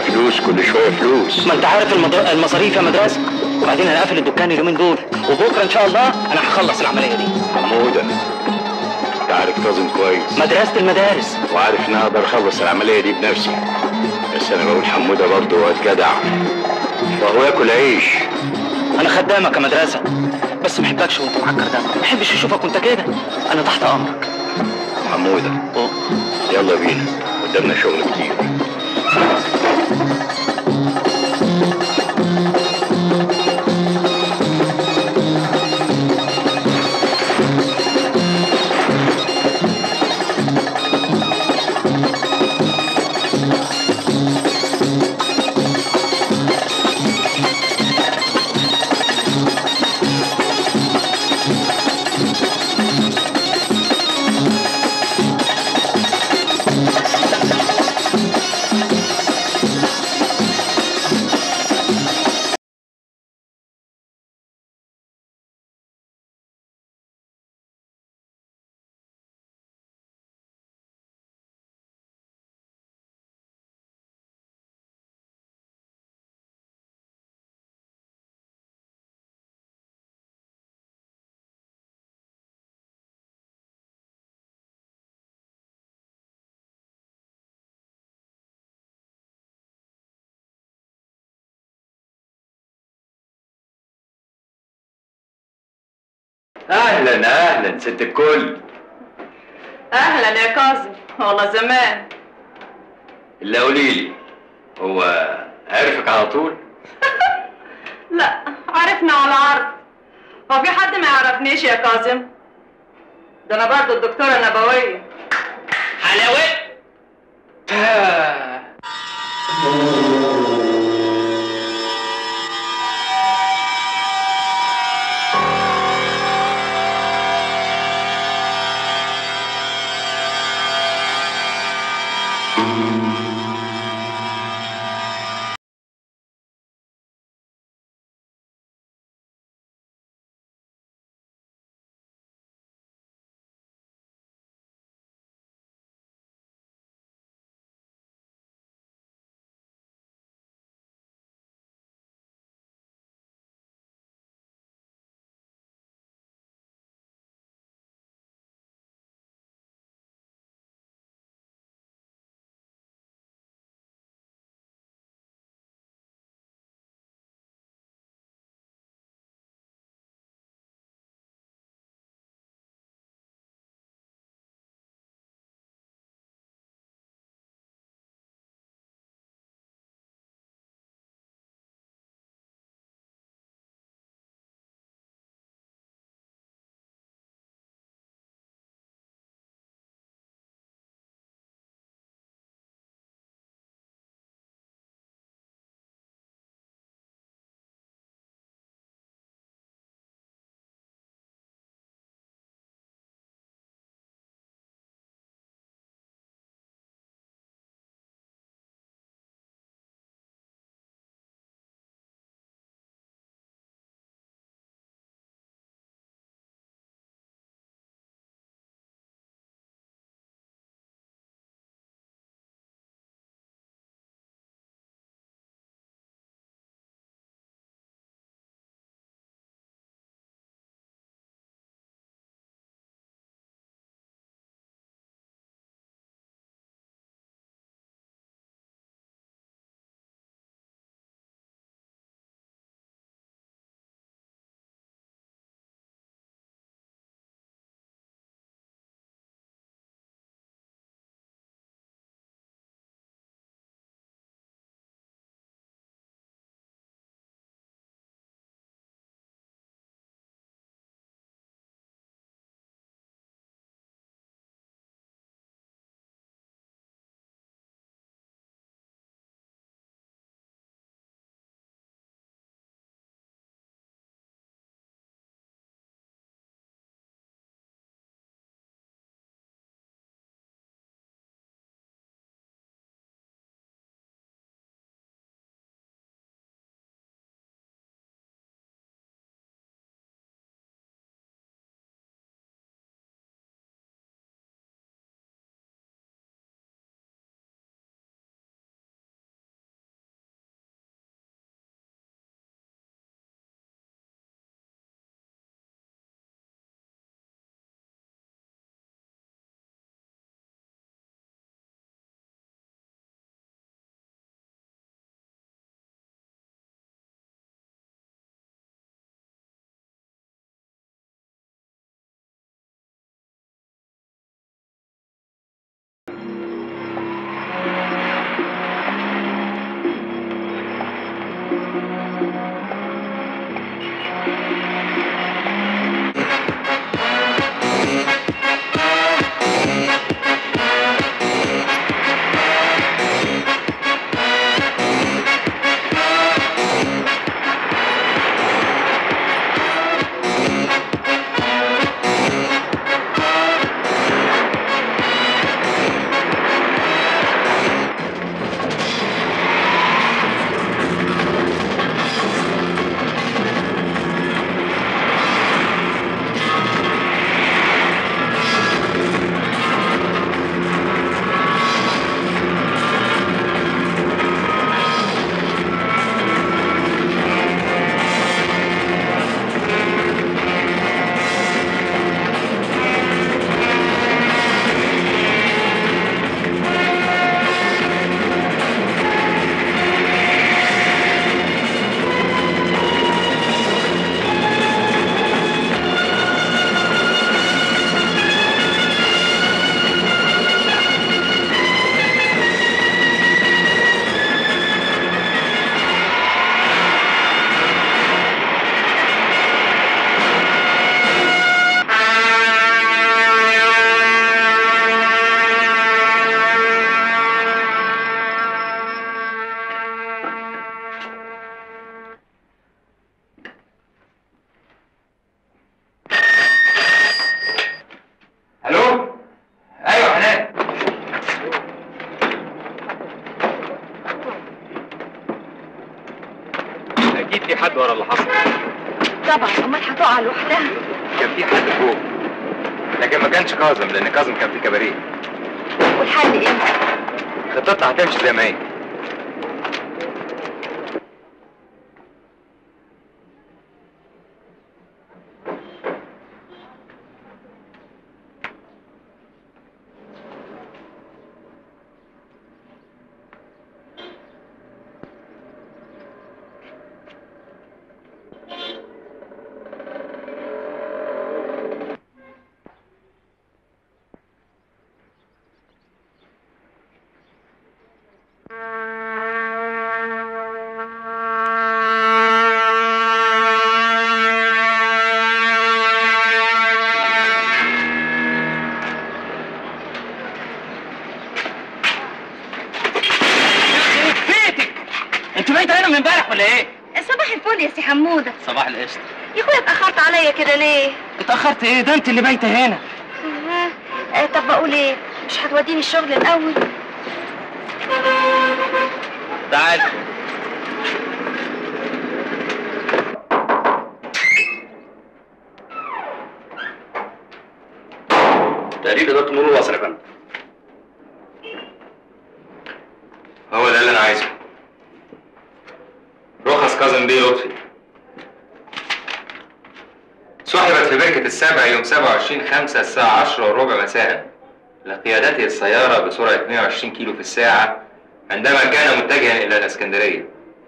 فلوس كل شويه فلوس. ما انت عارف المدر... المصاريف يا مدرسه، وبعدين انا قافل الدكان اليومين دول، وبكره ان شاء الله انا هخلص العمليه دي. حموده انت عارف كاظم كويس، مدرسه المدارس، وعارف ان انا اقدر اخلص العمليه دي بنفسي، بس انا بقول حموده برضه واد جدع وهو ياكل عيش. انا خدامك يا مدرسه، بس ما احبكش وانت معكر دمك، ما احبش اشوفك وانت كده. انا تحت امرك حموده. أوه. يلا بينا قدامنا شغل كتير. اهلا اهلا ست الكل. اهلا يا كاظم، والله زمان. اللي قولي لي، هو عرفك على طول؟ لا، عرفنا على عرض. هو في حد ما يعرفنيش يا كاظم؟ ده انا برضه الدكتوره نبويه. حلاوتها. اكيد في حد ورا اللي حصل. طبعا، امال هتقع لوحدها؟ كان في حد فوق، لكن ما كانش كاظم لان كاظم كان في كباريه. والحل ايه؟ خطتنا هتمشي زي ما هي. انت بايته هنا من امبارح ولا ايه؟ صباح الفل يا سي حموده. صباح القشطه. يا اخويا اتاخرت عليا كده ليه؟ اتاخرت ايه؟ ده انت اللي بايته هنا. اه آه، طب بقول ايه؟ مش هتوديني الشغل الاول؟ تعال. تقريبا اداره المرور وصل يا فندم. هو ده اللي انا عايزه. رخص كاظم بيه لطفي سحبت في بركة السبع يوم سبعة وعشرين خمسة الساعة عشرة وربع مساء لقيادته السيارة بسرعة اثنين وعشرين كيلو في الساعة عندما كان متجها إلى الإسكندرية.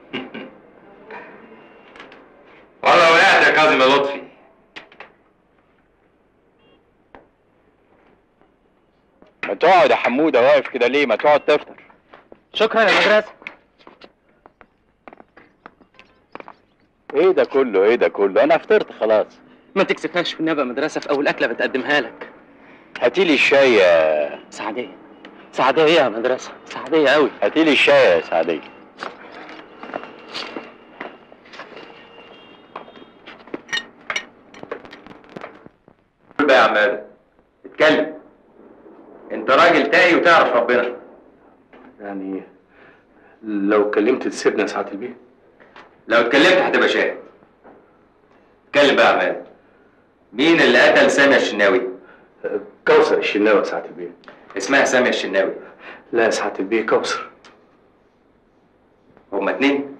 والله وقعت يا كاظم يا لطفي. ما تقعد يا حمودة واقف كده ليه؟ ما تقعد تفطر. شكرا يا مدرسة. ايه ده كله؟ ايه ده كله؟ انا فطرت خلاص. ما تكسفناش في النبأ مدرسة، في أول أكلة بتقدمها لك. هاتيلي الشاي يا سعدية. سعدية إيه يا مدرسة؟ سعدية أوي. هاتيلي الشاي يا سعدية. قول بقى يا عم ادم، اتكلم. انت راجل تاقي وتعرف ربنا. يعني لو اتكلمت تسيبنا يا سعاده البيه؟ لو اتكلمت هتبقى شاهد. اتكلم بقى يا عم ادم. مين اللي قتل سامية الشناوي؟ كوثر الشناوي يا سعاده البيه. اسمها سامية الشناوي؟ لا يا سعاده البيه، كوثر. هما اتنين؟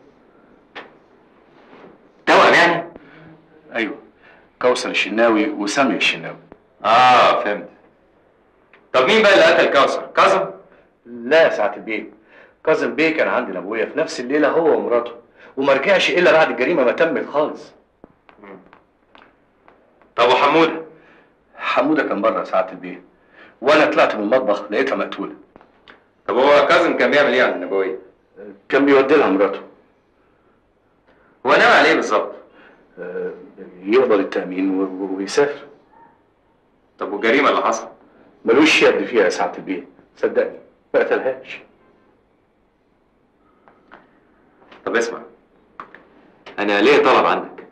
توأم يعني؟ ايوه، كوثر الشناوي وسامية الشناوي. اه فهمت. طب مين بقى اللي قتل كوثر؟ كاظم؟ لا يا سعاده البيه، كاظم بيه كان عند ابويا في نفس الليله هو ومراته، وما رجعش الا بعد الجريمه ما تمت خالص. طب وحموده؟ حموده كان بره يا سعاده البيه، وانا طلعت من المطبخ لقيتها مقتوله. طب هو كاظم كان بيعمل ايه عند النبويه؟ كان بيودي لها مراته. هو ناوي على ايه بالظبط؟ آه، يقبض التامين ويسافر. طب والجريمه اللي حصل؟ ملوش يد فيها يا سعاده البيه، صدقني ما قتلهاش. طب اسمع، انا ليه طلب عندك.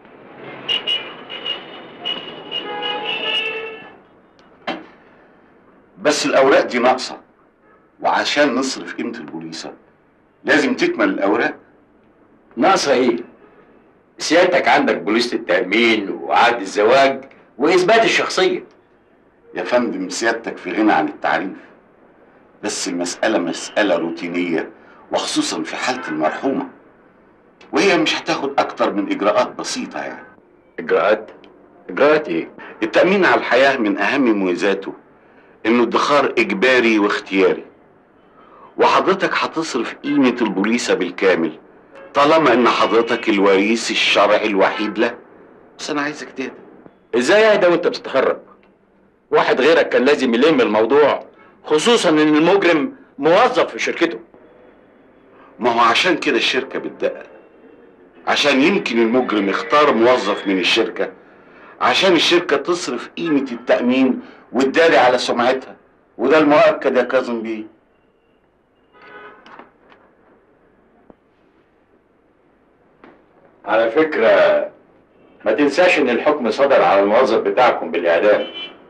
بس الاوراق دي ناقصه، وعشان نصرف قيمه البوليصه لازم تكمل الاوراق. ناقصه ايه؟ سيادتك عندك بوليصه التامين وعقد الزواج واثبات الشخصيه. يا فندم سيادتك في غنى عن التعريف، بس المساله مساله روتينيه، وخصوصا في حاله المرحومه، وهي مش هتاخد اكتر من اجراءات بسيطه يعني. اجراءات؟ اجراءات ايه؟ التامين على الحياه من اهم مميزاته انه ادخار اجباري واختياري، وحضرتك هتصرف قيمه البوليصه بالكامل طالما ان حضرتك الوريث الشرعي الوحيد له. بس انا عايزك تهدى. ازاي اهدى وانت بتتهرب؟ واحد غيرك كان لازم يلم الموضوع، خصوصا ان المجرم موظف في شركته. ما هو عشان كده الشركه بتدقق، عشان يمكن المجرم اختار موظف من الشركه عشان الشركه تصرف قيمه التامين وتداري على سمعتها، وده المؤكد يا كاظم بيه. على فكره ما تنساش ان الحكم صدر على الموظف بتاعكم بالاعدام.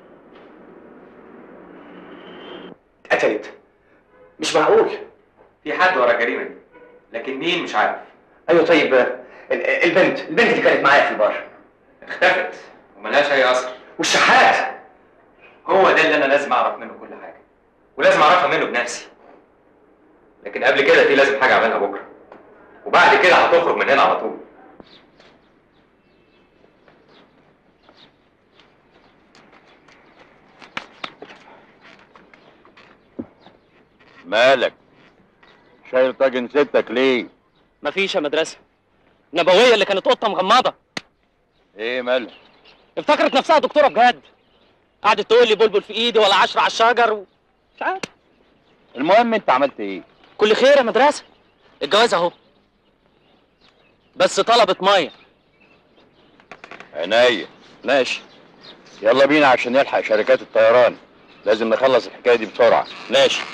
قتلت؟ مش معقول. في حد ورا الجريمه دي، لكن مين مش عارف. ايوه طيب البنت البنت اللي كانت معايا في البار اختفت وملهاش اي اثر. والشحات هو ده اللي انا لازم اعرف منه كل حاجه، ولازم اعرفها منه بنفسي. لكن قبل كده في لازم حاجه اعملها بكره، وبعد كده هتخرج من هنا على طول. مالك شايل طاجن ستك ليه؟ مفيش يا مدرسه. نبويه اللي كانت قطه مغمضه. ايه مالك؟ افتكرت نفسها دكتوره بجد، قعدت تقول لي بلبل في ايدي ولا عشرة على الشجر و... مش عارف. المهم انت عملت ايه؟ كل خير يا مدرسه، الجواز اهو، بس طلبت ميه. عناية. ماشي، يلا بينا عشان نلحق شركات الطيران، لازم نخلص الحكايه دي بسرعه. ماشي.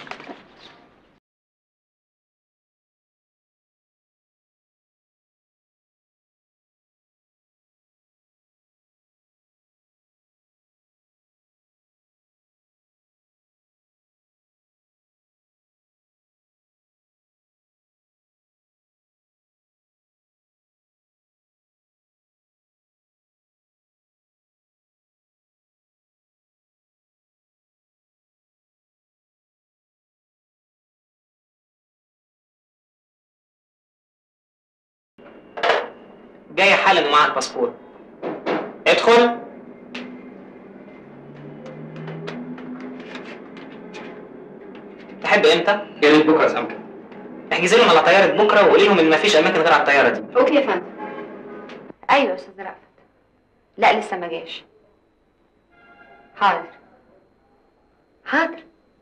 جاي حالا ومعاك باسبور. ادخل. تحب امتى؟ يا ريت بكره سمكه. احجزي لهم على طياره بكره وقولي لهم ان مفيش اماكن غير على الطياره دي. اوكي يا فندم. ايوه يا استاذ رأفت. لا لسه ما جاش. حاضر حاضر.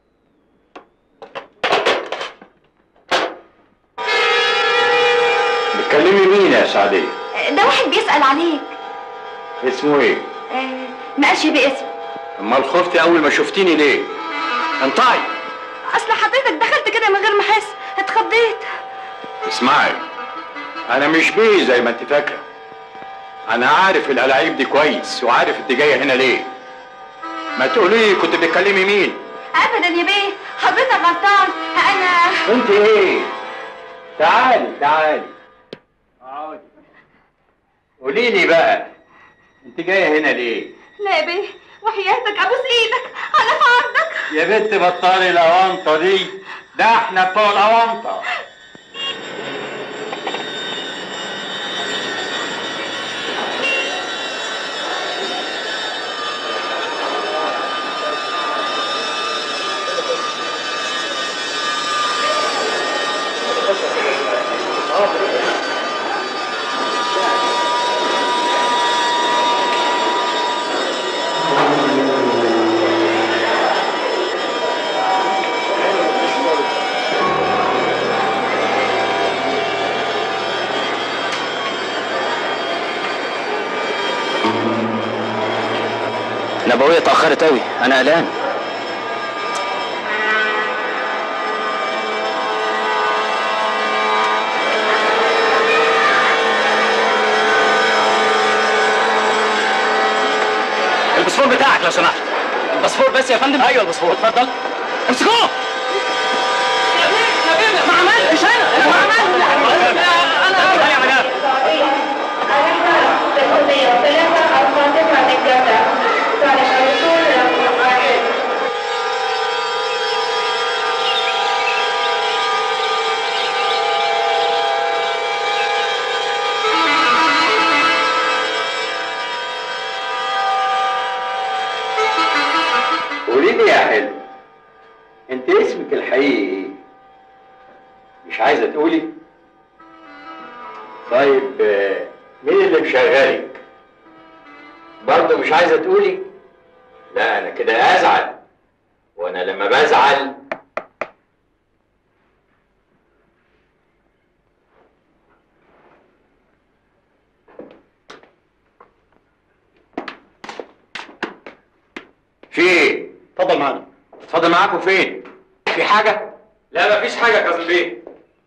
بتكلمي مين يا سعديه؟ ده واحد بيسأل عليك. اسمه ايه؟ آه ما قالش باسم. امال خفتي اول ما شفتيني ليه؟ انطعي. اصل حضرتك دخلت كده من غير ما احس، اتخضيت. اسمعي، انا مش بيه زي ما انت فاكره. انا عارف الألاعيب دي كويس وعارف انت جايه هنا ليه. ما تقولي لي كنت بتكلمي مين؟ ابدا يا بيه، حضرتك غلطان. انا انت ايه؟ تعالي تعالي اقعدي. قولي لي بقى انت جايه هنا ليه؟ لا يا بيه، وحياتك ابوس ايدك انا في عرضك. يا بنت بطلي الاونطه دي، ده احنا بتوع الاونطه. نبوية اتأخرت أوي، أنا قلقان. الباسبور بتاعك لو سمحت. الباسبور بس يا فندم؟ أيوه الباسبور. اتفضل. امسكوه! يا بيه يا بيه ما عملتش أنا، أنا ما عملتش. أنا أنا يا مدام. قولي لي يا حلو، انت اسمك الحقيقي ايه؟ مش عايزه تقولي؟ طيب مين اللي مشغلك؟ برضه مش عايزه تقولي؟ لا انا كده ازعل، وانا لما بزعل في ايه؟ اتفضل معانا. اتفضل معاكم فين؟ في حاجة؟ لا مفيش حاجه يا كاظم بيه.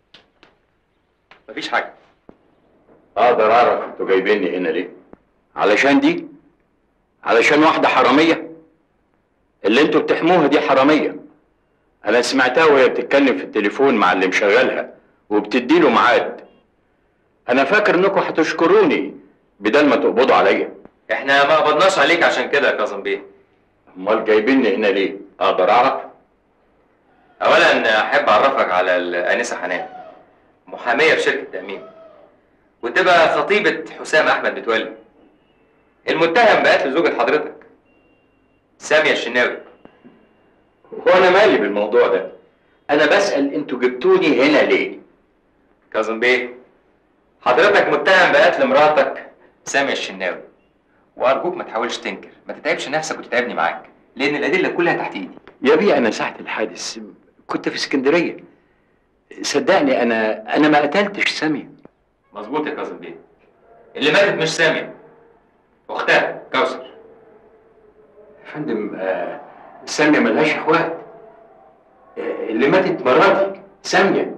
مفيش حاجه. اقدر اعرف انتوا جايبيني هنا ليه؟ علشان دي؟ علشان واحدة حرامية؟ اللي انتوا بتحموها دي حرامية. انا سمعتها وهي بتتكلم في التليفون مع اللي مشغلها وبتديله ميعاد. انا فاكر انكم هتشكروني بدل ما تقبضوا عليا. احنا ما قبضناش عليك عشان كده يا كاظم بيه. امال جايبيني هنا ليه؟ اقدر اعرف؟ اولا احب اعرفك على الانسه حنان، محاميه في شركه تامين، وتبقى خطيبه حسام احمد متولي المتهم بقتل زوجة حضرتك ساميه الشناوي. وانا مالي بالموضوع ده؟ انا بسال انتوا جبتوني هنا ليه؟ كاظم بيه، حضرتك متهم بقتل مراتك ساميه الشناوي، وارجوك ما تحاولش تنكر، ما تتعبش نفسك وتتعبني معاك، لان الادله كلها تحت ايدي. يا بيه انا ساعه الحادث كنت في اسكندريه. صدقني انا انا ما قتلتش ساميه. مظبوط يا كاظم بيه، اللي ماتت مش ساميه، اختها كوثر. يا فندم آه ساميه ملهاش اخوات. آه اللي ماتت مراتي ساميه.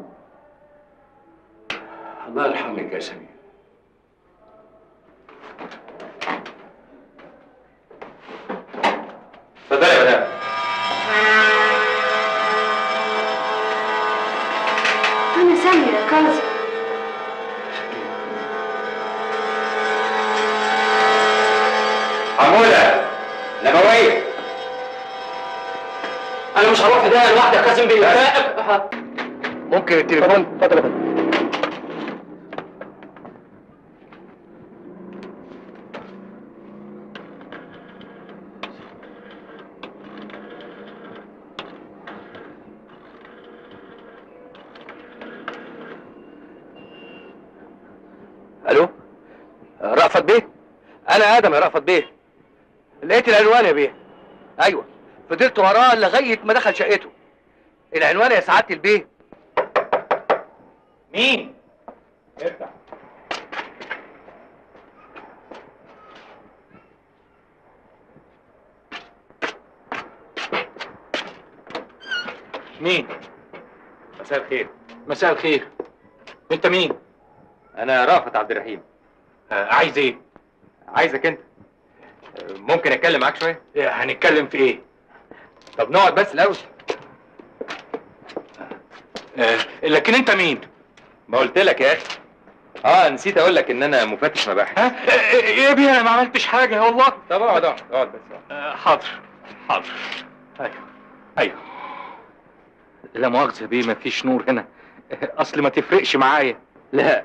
الله يرحمك يا ساميه. اتفضلي يا مدام. أنا سامية يا كاظم. حمولة نبوية. انا مش هروح في ده لوحدي يا كاظم بيه. ممكن التليفون؟ اتفضل يا فندم. الو رأفت بيه؟ انا ادم يا رأفت بيه. لقيت العنوان يا بيه. ايوه فضلت وراه لغايه ما دخل شقته. العنوان يا سعاده البيه. مين؟ افتح. مين؟ مساء الخير. مساء الخير. انت مين؟ انا رأفت عبد الرحيم. آه عايز ايه؟ عايزك انت. ممكن اتكلم معاك شويه؟ هنتكلم في ايه؟ طب نقعد بس الاول. آه لكن انت مين؟ ما قلت لك يا اخي. اه نسيت اقول لك ان انا مفتش مباحث. ها؟ ايه يا بيه انا ما عملتش حاجه والله. طب اقعد اقعد اقعد بس. آه حاضر حاضر. ايوه ايوه. لا مؤاخذه بيه مفيش نور هنا. اصل ما تفرقش معايا. لا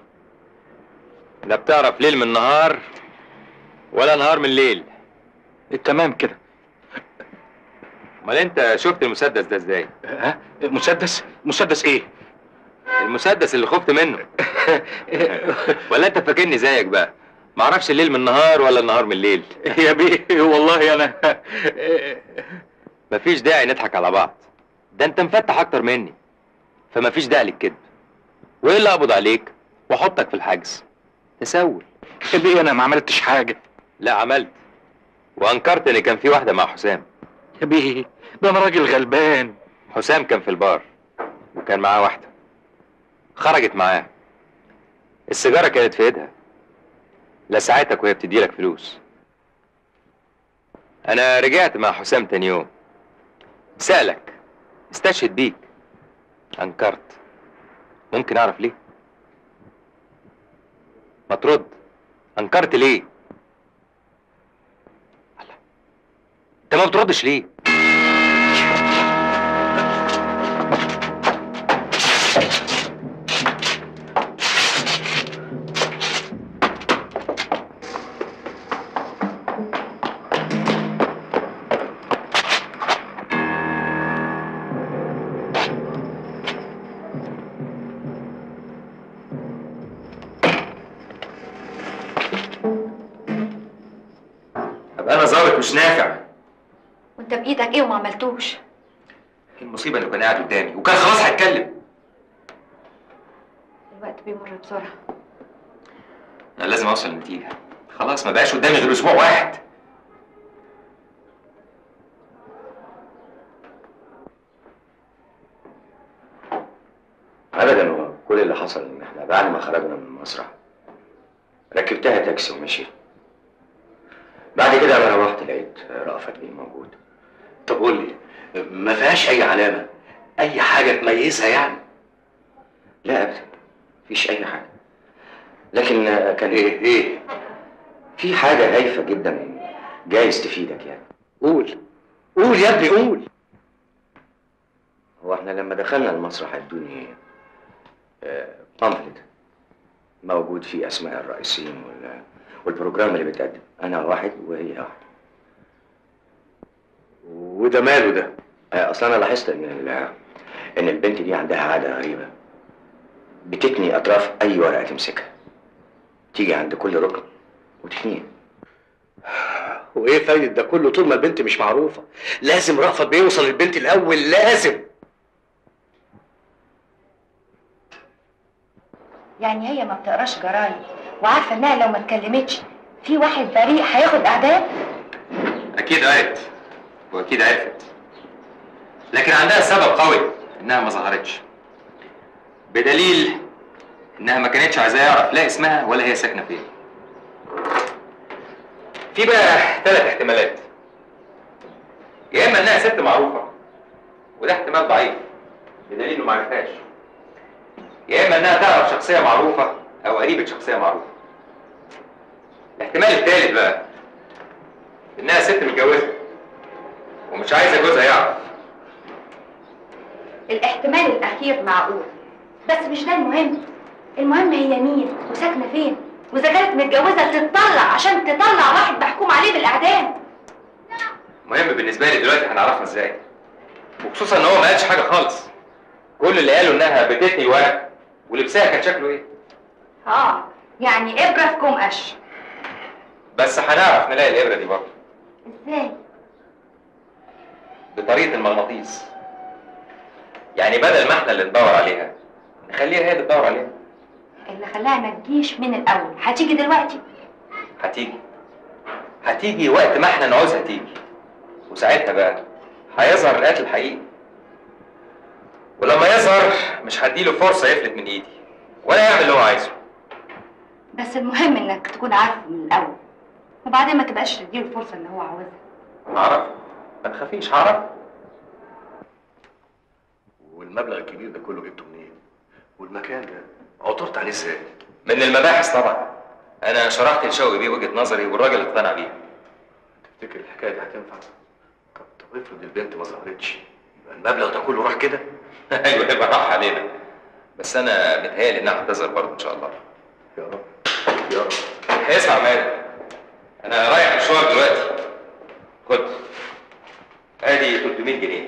لا بتعرف ليل من نهار ولا نهار من ليل. تمام كده. امال انت شفت المسدس ده ازاي؟ ها؟ مسدس؟ مسدس ايه؟ المسدس اللي خفت منه. ولا انت فاكرني زيك بقى معرفش الليل من نهار ولا النهار من الليل؟ يا بيه والله انا مفيش داعي نضحك على بعض. ده انت مفتح اكتر مني، فمفيش داعي للكذب. وايه اللي اقبض عليك واحطك في الحجز؟ تسول. يا بيه انا ما عملتش حاجه. لا عملت، وانكرت ان كان في واحده مع حسام. يا بيه ده انا راجل غلبان. حسام كان في البار وكان معاه واحده، خرجت معاه، السيجاره كانت في ايدها، لسعتك وهي بتديلك فلوس. انا رجعت مع حسام تاني يوم، سألك استشهد بيك، انكرت. ممكن اعرف ليه؟ ما ترد، انكرت ليه؟ الله، انت ما بتردش ليه؟ انا ظابط مش نافع. وانت بايدك ايه وما عملتوش؟ المصيبه انه كان قاعد قدامي وكان خلاص هيتكلم. الوقت بيمر بسرعه. انا لازم اوصل لنتيجه، خلاص ما بقاش قدامي غير اسبوع واحد. ابدا، هو كل اللي حصل ان احنا بعد ما خرجنا من المسرح ركبتها تاكسي ومشيت. بعد كده انا روحت لقيت رأفت بيه موجود. طب قول لي، ما فيهاش اي علامه، اي حاجه تميزها يعني؟ لا ابدا، مفيش اي حاجه. لكن كان ايه ايه؟ في حاجة هايفة جدا جايز تفيدك يعني. قول قول يا ابني قول. هو احنا لما دخلنا المسرح ادوني بامفلت موجود فيه اسماء الرئيسين وال... والبروجرام اللي بيتقدم. انا واحد وهي واحد. وده ماله ده؟ اصلا انا لاحظت ان ال... ان البنت دي عندها عاده غريبه، بتتني اطراف اي ورقه تمسكها، تيجي عند كل ركن وتتنيه. وايه فايدة ده كله طول ما البنت مش معروفة؟ لازم رأفت بيوصل للبنت الأول، لازم. يعني هي ما بتقراش جرايد وعارفه انها لو ما اتكلمتش في واحد بريء هياخد اعدام؟ اكيد قرت واكيد عرفت، لكن عندها سبب قوي انها ما ظهرتش، بدليل انها ما كانتش عايزاه يعرف لا اسمها ولا هي ساكنه فين. في بقى ثلاث احتمالات، يا اما انها ست معروفه وده احتمال ضعيف بدليل انه ما عرفهاش، يا اما انها تعرف شخصيه معروفه او قريبه شخصيه معروفه. الاحتمال الثالث بقى انها ست متجوزه ومش عايزه جوزها يعرف. الاحتمال الاخير معقول، بس مش ده المهم. المهم هي مين وساكنه فين، واذا كانت متجوزه تتطلع عشان تطلع واحد محكوم عليه بالاعدام. مهم بالنسبه لي دلوقتي هنعرفها ازاي، وخصوصا ان هو ما قالش حاجه خالص. كل اللي قاله انها بتتني ورق ولبسها كان شكله ايه. اه يعني ابره في كوم قش. بس هنعرف نلاقي الابره دي برضه ازاي؟ بطريقه المغناطيس. يعني بدل ما احنا اللي ندور عليها نخليها هي اللي تدور عليها. اللي خلاها ما تجيش من الاول هتيجي دلوقتي؟ هتيجي هتيجي وقت ما احنا نعوزها تيجي، وساعتها بقى هيظهر القتل الحقيقي، ولما يظهر مش هديله فرصه يفلت من ايدي ولا يعمل اللي هو عايزه. بس المهم انك تكون عارف من الاول، وبعدين ما تبقاش تديله الفرصه اللي هو عاوزها. هعرف، ما تخافيش هعرف. والمبلغ الكبير ده كله جبته منين؟ والمكان ده عثرت عليه ازاي؟ من المباحث طبعا. انا شرحت لشوقي بيه وجهه نظري والراجل اقتنع بيها. تفتكر الحكايه دي هتنفع؟ طب طب افرض البنت ما ظهرتش، يبقى المبلغ ده كله راح كده؟ ايوه يبقى راح علينا، بس انا متهيألي انها هتظهر برضه ان شاء الله. يا رب يا رب. اسمع مالك، انا رايح مشوار دلوقتي. خد ادي ثلاثمية جنيه.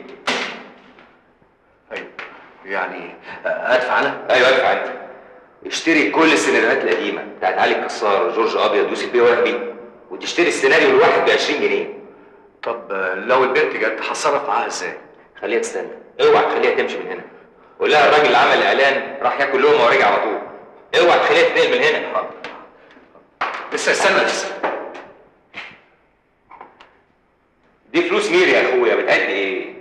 ايوه يعني ادفع انا؟ ايوه ادفع انت. اشتري كل السيناريوهات القديمه بتاعت علي الكسار وجورج ابيض ويوسف بيه وهبي، وتشتري السيناريو الواحد ب عشرين جنيه. طب لو البنت جت هتصرف معاها ازاي؟ خليها تستنى، اوعى تخليها تمشي من هنا. قول لها الراجل اللي عمل الاعلان راح ياكل لقمه ورجع على طول. اوعى تخليها تنقل من هنا. حاضر. لسه استنى لسه. دي فلوس ميري يا اخويا، بتأدي ايه؟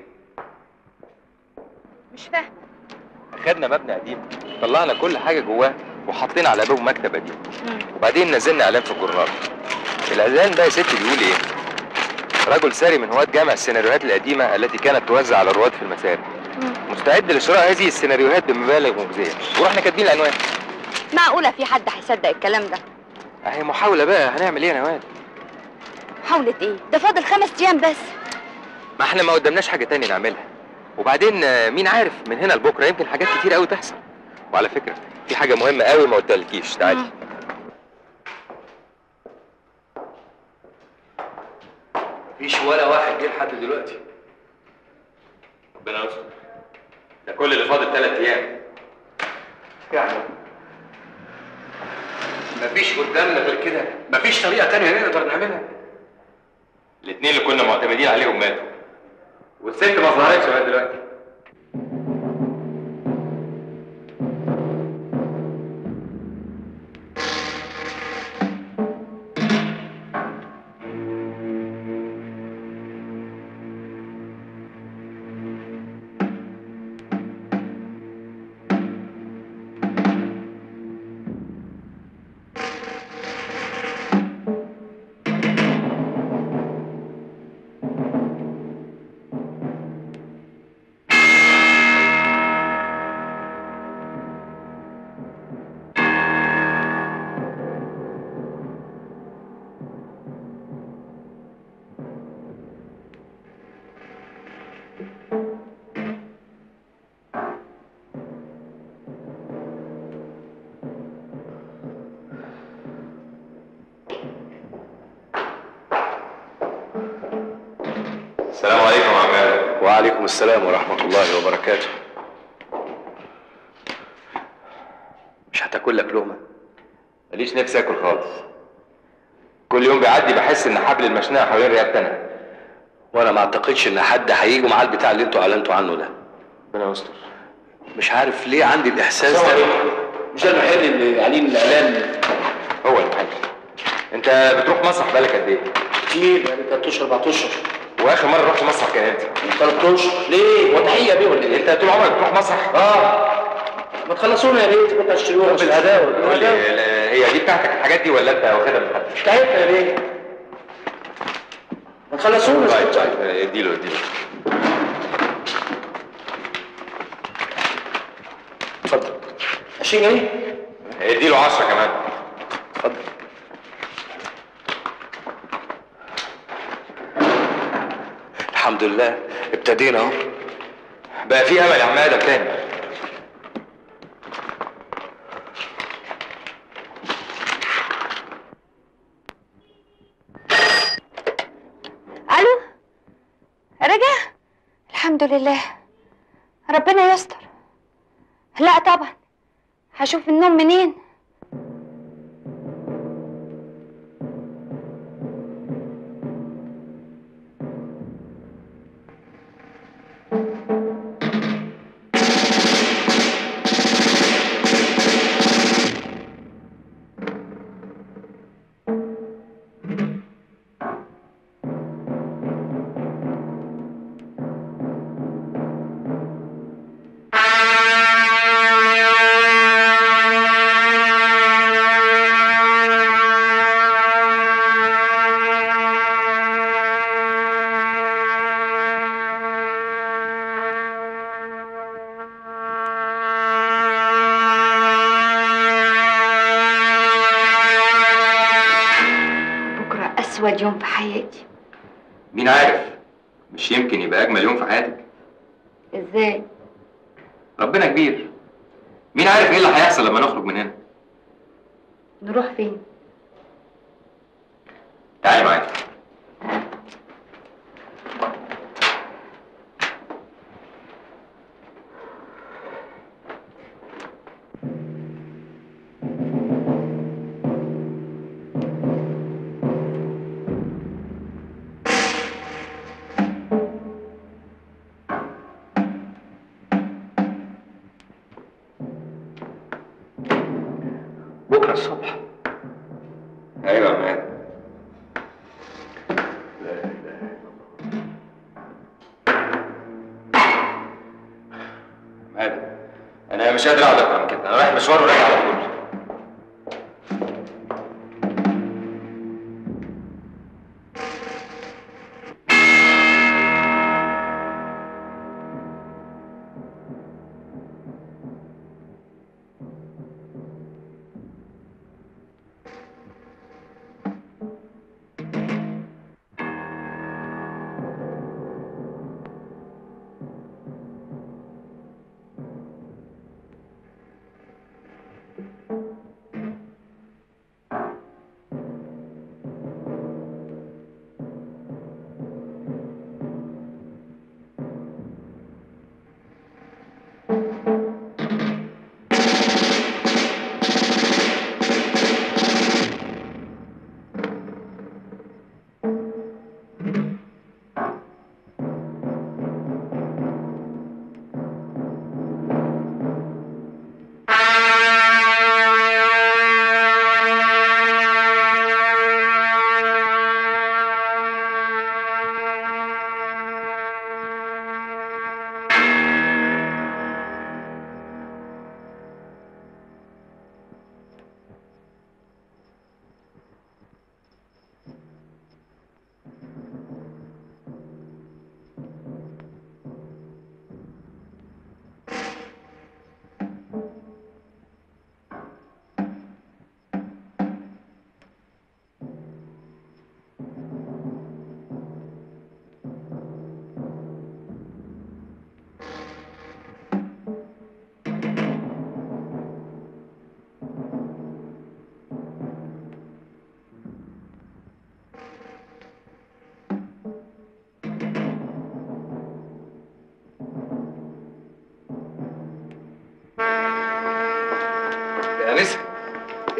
مش فاهمه. خدنا مبنى قديم، طلعنا كل حاجه جواه وحطينا على بابه مكتب قديم، وبعدين نزلنا اعلان في الجورنال. الاعلان ده يا ستي بيقول ايه؟ رجل ثري من هواة جمع السيناريوهات القديمه التي كانت توزع على الرواد في المسارح، مستعد لشراء هذه السيناريوهات بمبالغ مجزيه، ورحنا كاتبين العنوان. معقوله في حد هيصدق الكلام ده؟ اهي محاوله بقى، هنعمل ايه يا نوال؟ محاوله ايه؟ ده فاضل خمس ايام بس. ما احنا ما قدامناش حاجه تانية نعملها، وبعدين مين عارف من هنا لبكره يمكن حاجات كتير قوي تحصل. وعلى فكره في حاجه مهمه قوي ما قلتلكيش، تعالي. مفيش ولا واحد جه لحد دلوقتي. ربنا يستر، ده كل اللي فاضل ثلاث ايام. يعني مفيش قدامنا غير كده؟ مفيش طريقه تانية نقدر نعملها؟ الاثنين اللي كنا معتمدين عليهم ماتوا، والست ما ظهرتش لغايه دلوقتي. السلام عليكم يا عماد. وعليكم السلام ورحمة الله وبركاته. مش هتاكل لك لقمة؟ ماليش نفسي اكل خالص. كل يوم بيعدي بحس ان حبل المشنقه حوالين رقبتي انا. وانا ما اعتقدش ان حد هيجوا معاه البتاع اللي انتوا اعلنتوا عنه ده. ربنا يستر. مش عارف ليه عندي الاحساس ده. مش ده المحل اللي عليه الاعلان؟ هو المحل. انت بتروح مسرح بقالك قد ايه؟ كتير، يعني تلات اشهر اربع اشهر. واخر مره رحت مسرح كان امتى؟ تلات اشهر. ليه؟ هو تحيه بيه ولا ايه؟ انت طول عمرك بتروح مسرح؟ اه. ما تخلصونا يا ريت كنت هتشتروها بالهداوه. قول لي هي دي بتاعتك الحاجات دي ولا انت واخدها من حد؟ بتاعتنا يا بيه. ما تخلصونا. طيب طيب اديله اديله. اتفضل. عشرين جنيه؟ اديله عشرة كمان. اتفضل. الحمد لله ابتدينا اهو. بقى في امل يا عم ادم تاني. الو، رجع؟ الحمد لله، ربنا يستر. لا طبعا، هشوف النوم منين؟ أسود يوم في حياتي. مين عارف؟ مش يمكن يبقى أجمل يوم في حياتك. إزاي؟ ربنا كبير. مين عارف إيه اللي هيحصل لما نخرج من هنا؟ نروح فين؟ تعالي معايا. بكره الصبح. ايوه يا مان. مادة انا مش قادر اقعد اكتر من كده، انا رايح مشوار وراجع على طول.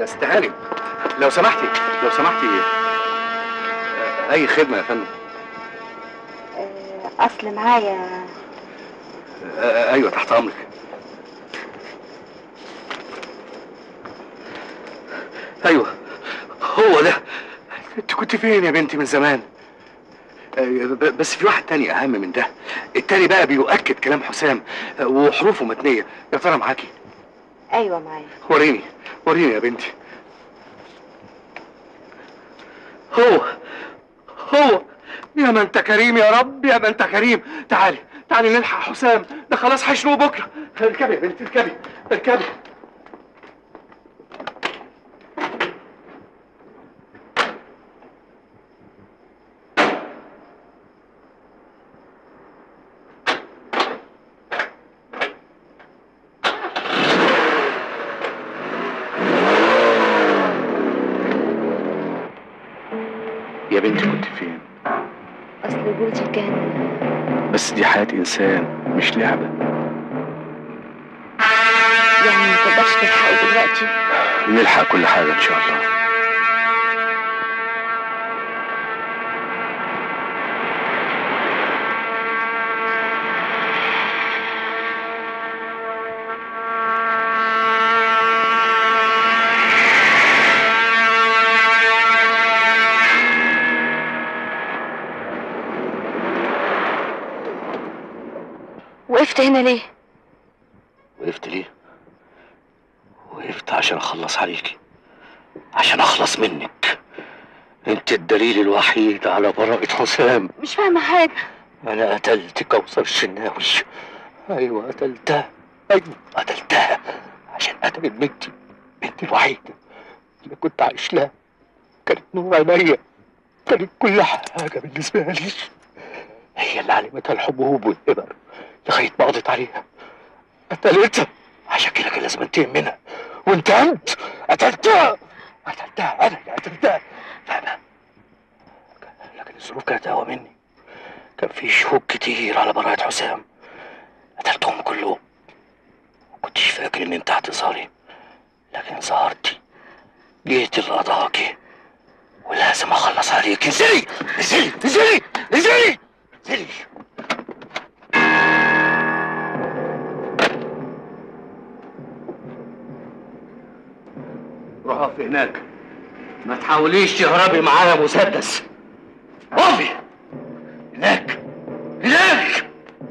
يا ست هانم، لو سمحتي لو سمحتي اي خدمه يا فندم. اصل معايا. ايوه تحت امرك. ايوه هو ده. انت كنت فين يا بنتي من زمان؟ بس في واحد تاني اهم من ده. التاني بقى بيؤكد كلام حسام وحروفه متنيه. يا ترى معاكي؟ ايوه معايا. وريني وريني يا بنتي. هو هو يا ما انت كريم يا رب، يا ما انت كريم. تعالي تعالي نلحق حسام، ده خلاص هيشنوه بكره. اركبي يا بنتي اركبي اركبي. يا بنتي كنت فين؟ اصل جوزي كان. بس دي حياة انسان مش لعبة. يعني ما تقدرش تلحقه دلوقتي؟ نلحق كل حاجة ان شاء الله. وقفت هنا ليه؟ وقفت ليه؟ وقفت عشان اخلص عليكي، عشان اخلص منك. انت الدليل الوحيد على براءة حسام. مش فاهمة حاجة. انا قتلت كوثر الشناوي. ايوه قتلتها، ايوه قتلتها عشان قتلت بنتي، بنتي الوحيدة اللي كنت عايش لها. كانت نور عينيا، كانت كل حاجة بالنسبة لي. هي اللي علمتها الحبوب والإبر لغاية ما قضيت عليها. قتلتها عشان كده كان لازم انتقم منها، وانتقمت. قتلتها قتلتها انا اللي قتلتها، فاهمة؟ لكن الظروف كانت اقوى مني. كان في شهود كتير على براءة حسام، قتلتهم كلهم. ما كنتش فاكر ان انت هتظهري، لكن ظهرتي. جيت لقضاكي ولازم اخلص عليك. انزلي انزلي انزلي انزلي انزلي. روح اقفي هناك، ما تحاوليش تهربي معايا مسدس. اقفي هناك هناك.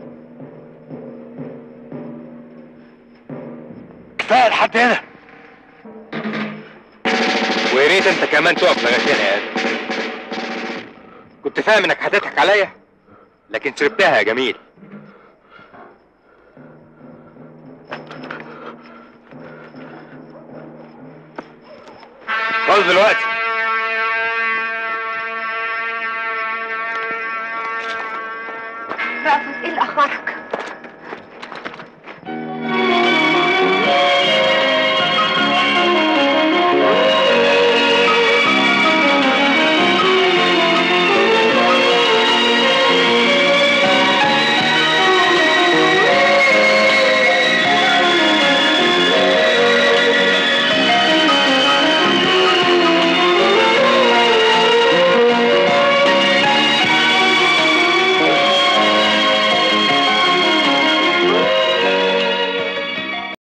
كفايه لحد هنا. ويا ريت انت كمان تقف لغايه هنا يا ادم. كنت فاهم انك هتضحك عليا، لكن شربتها يا جميل. خلاص دلوقتي. رأفت ايه اللي اخرك؟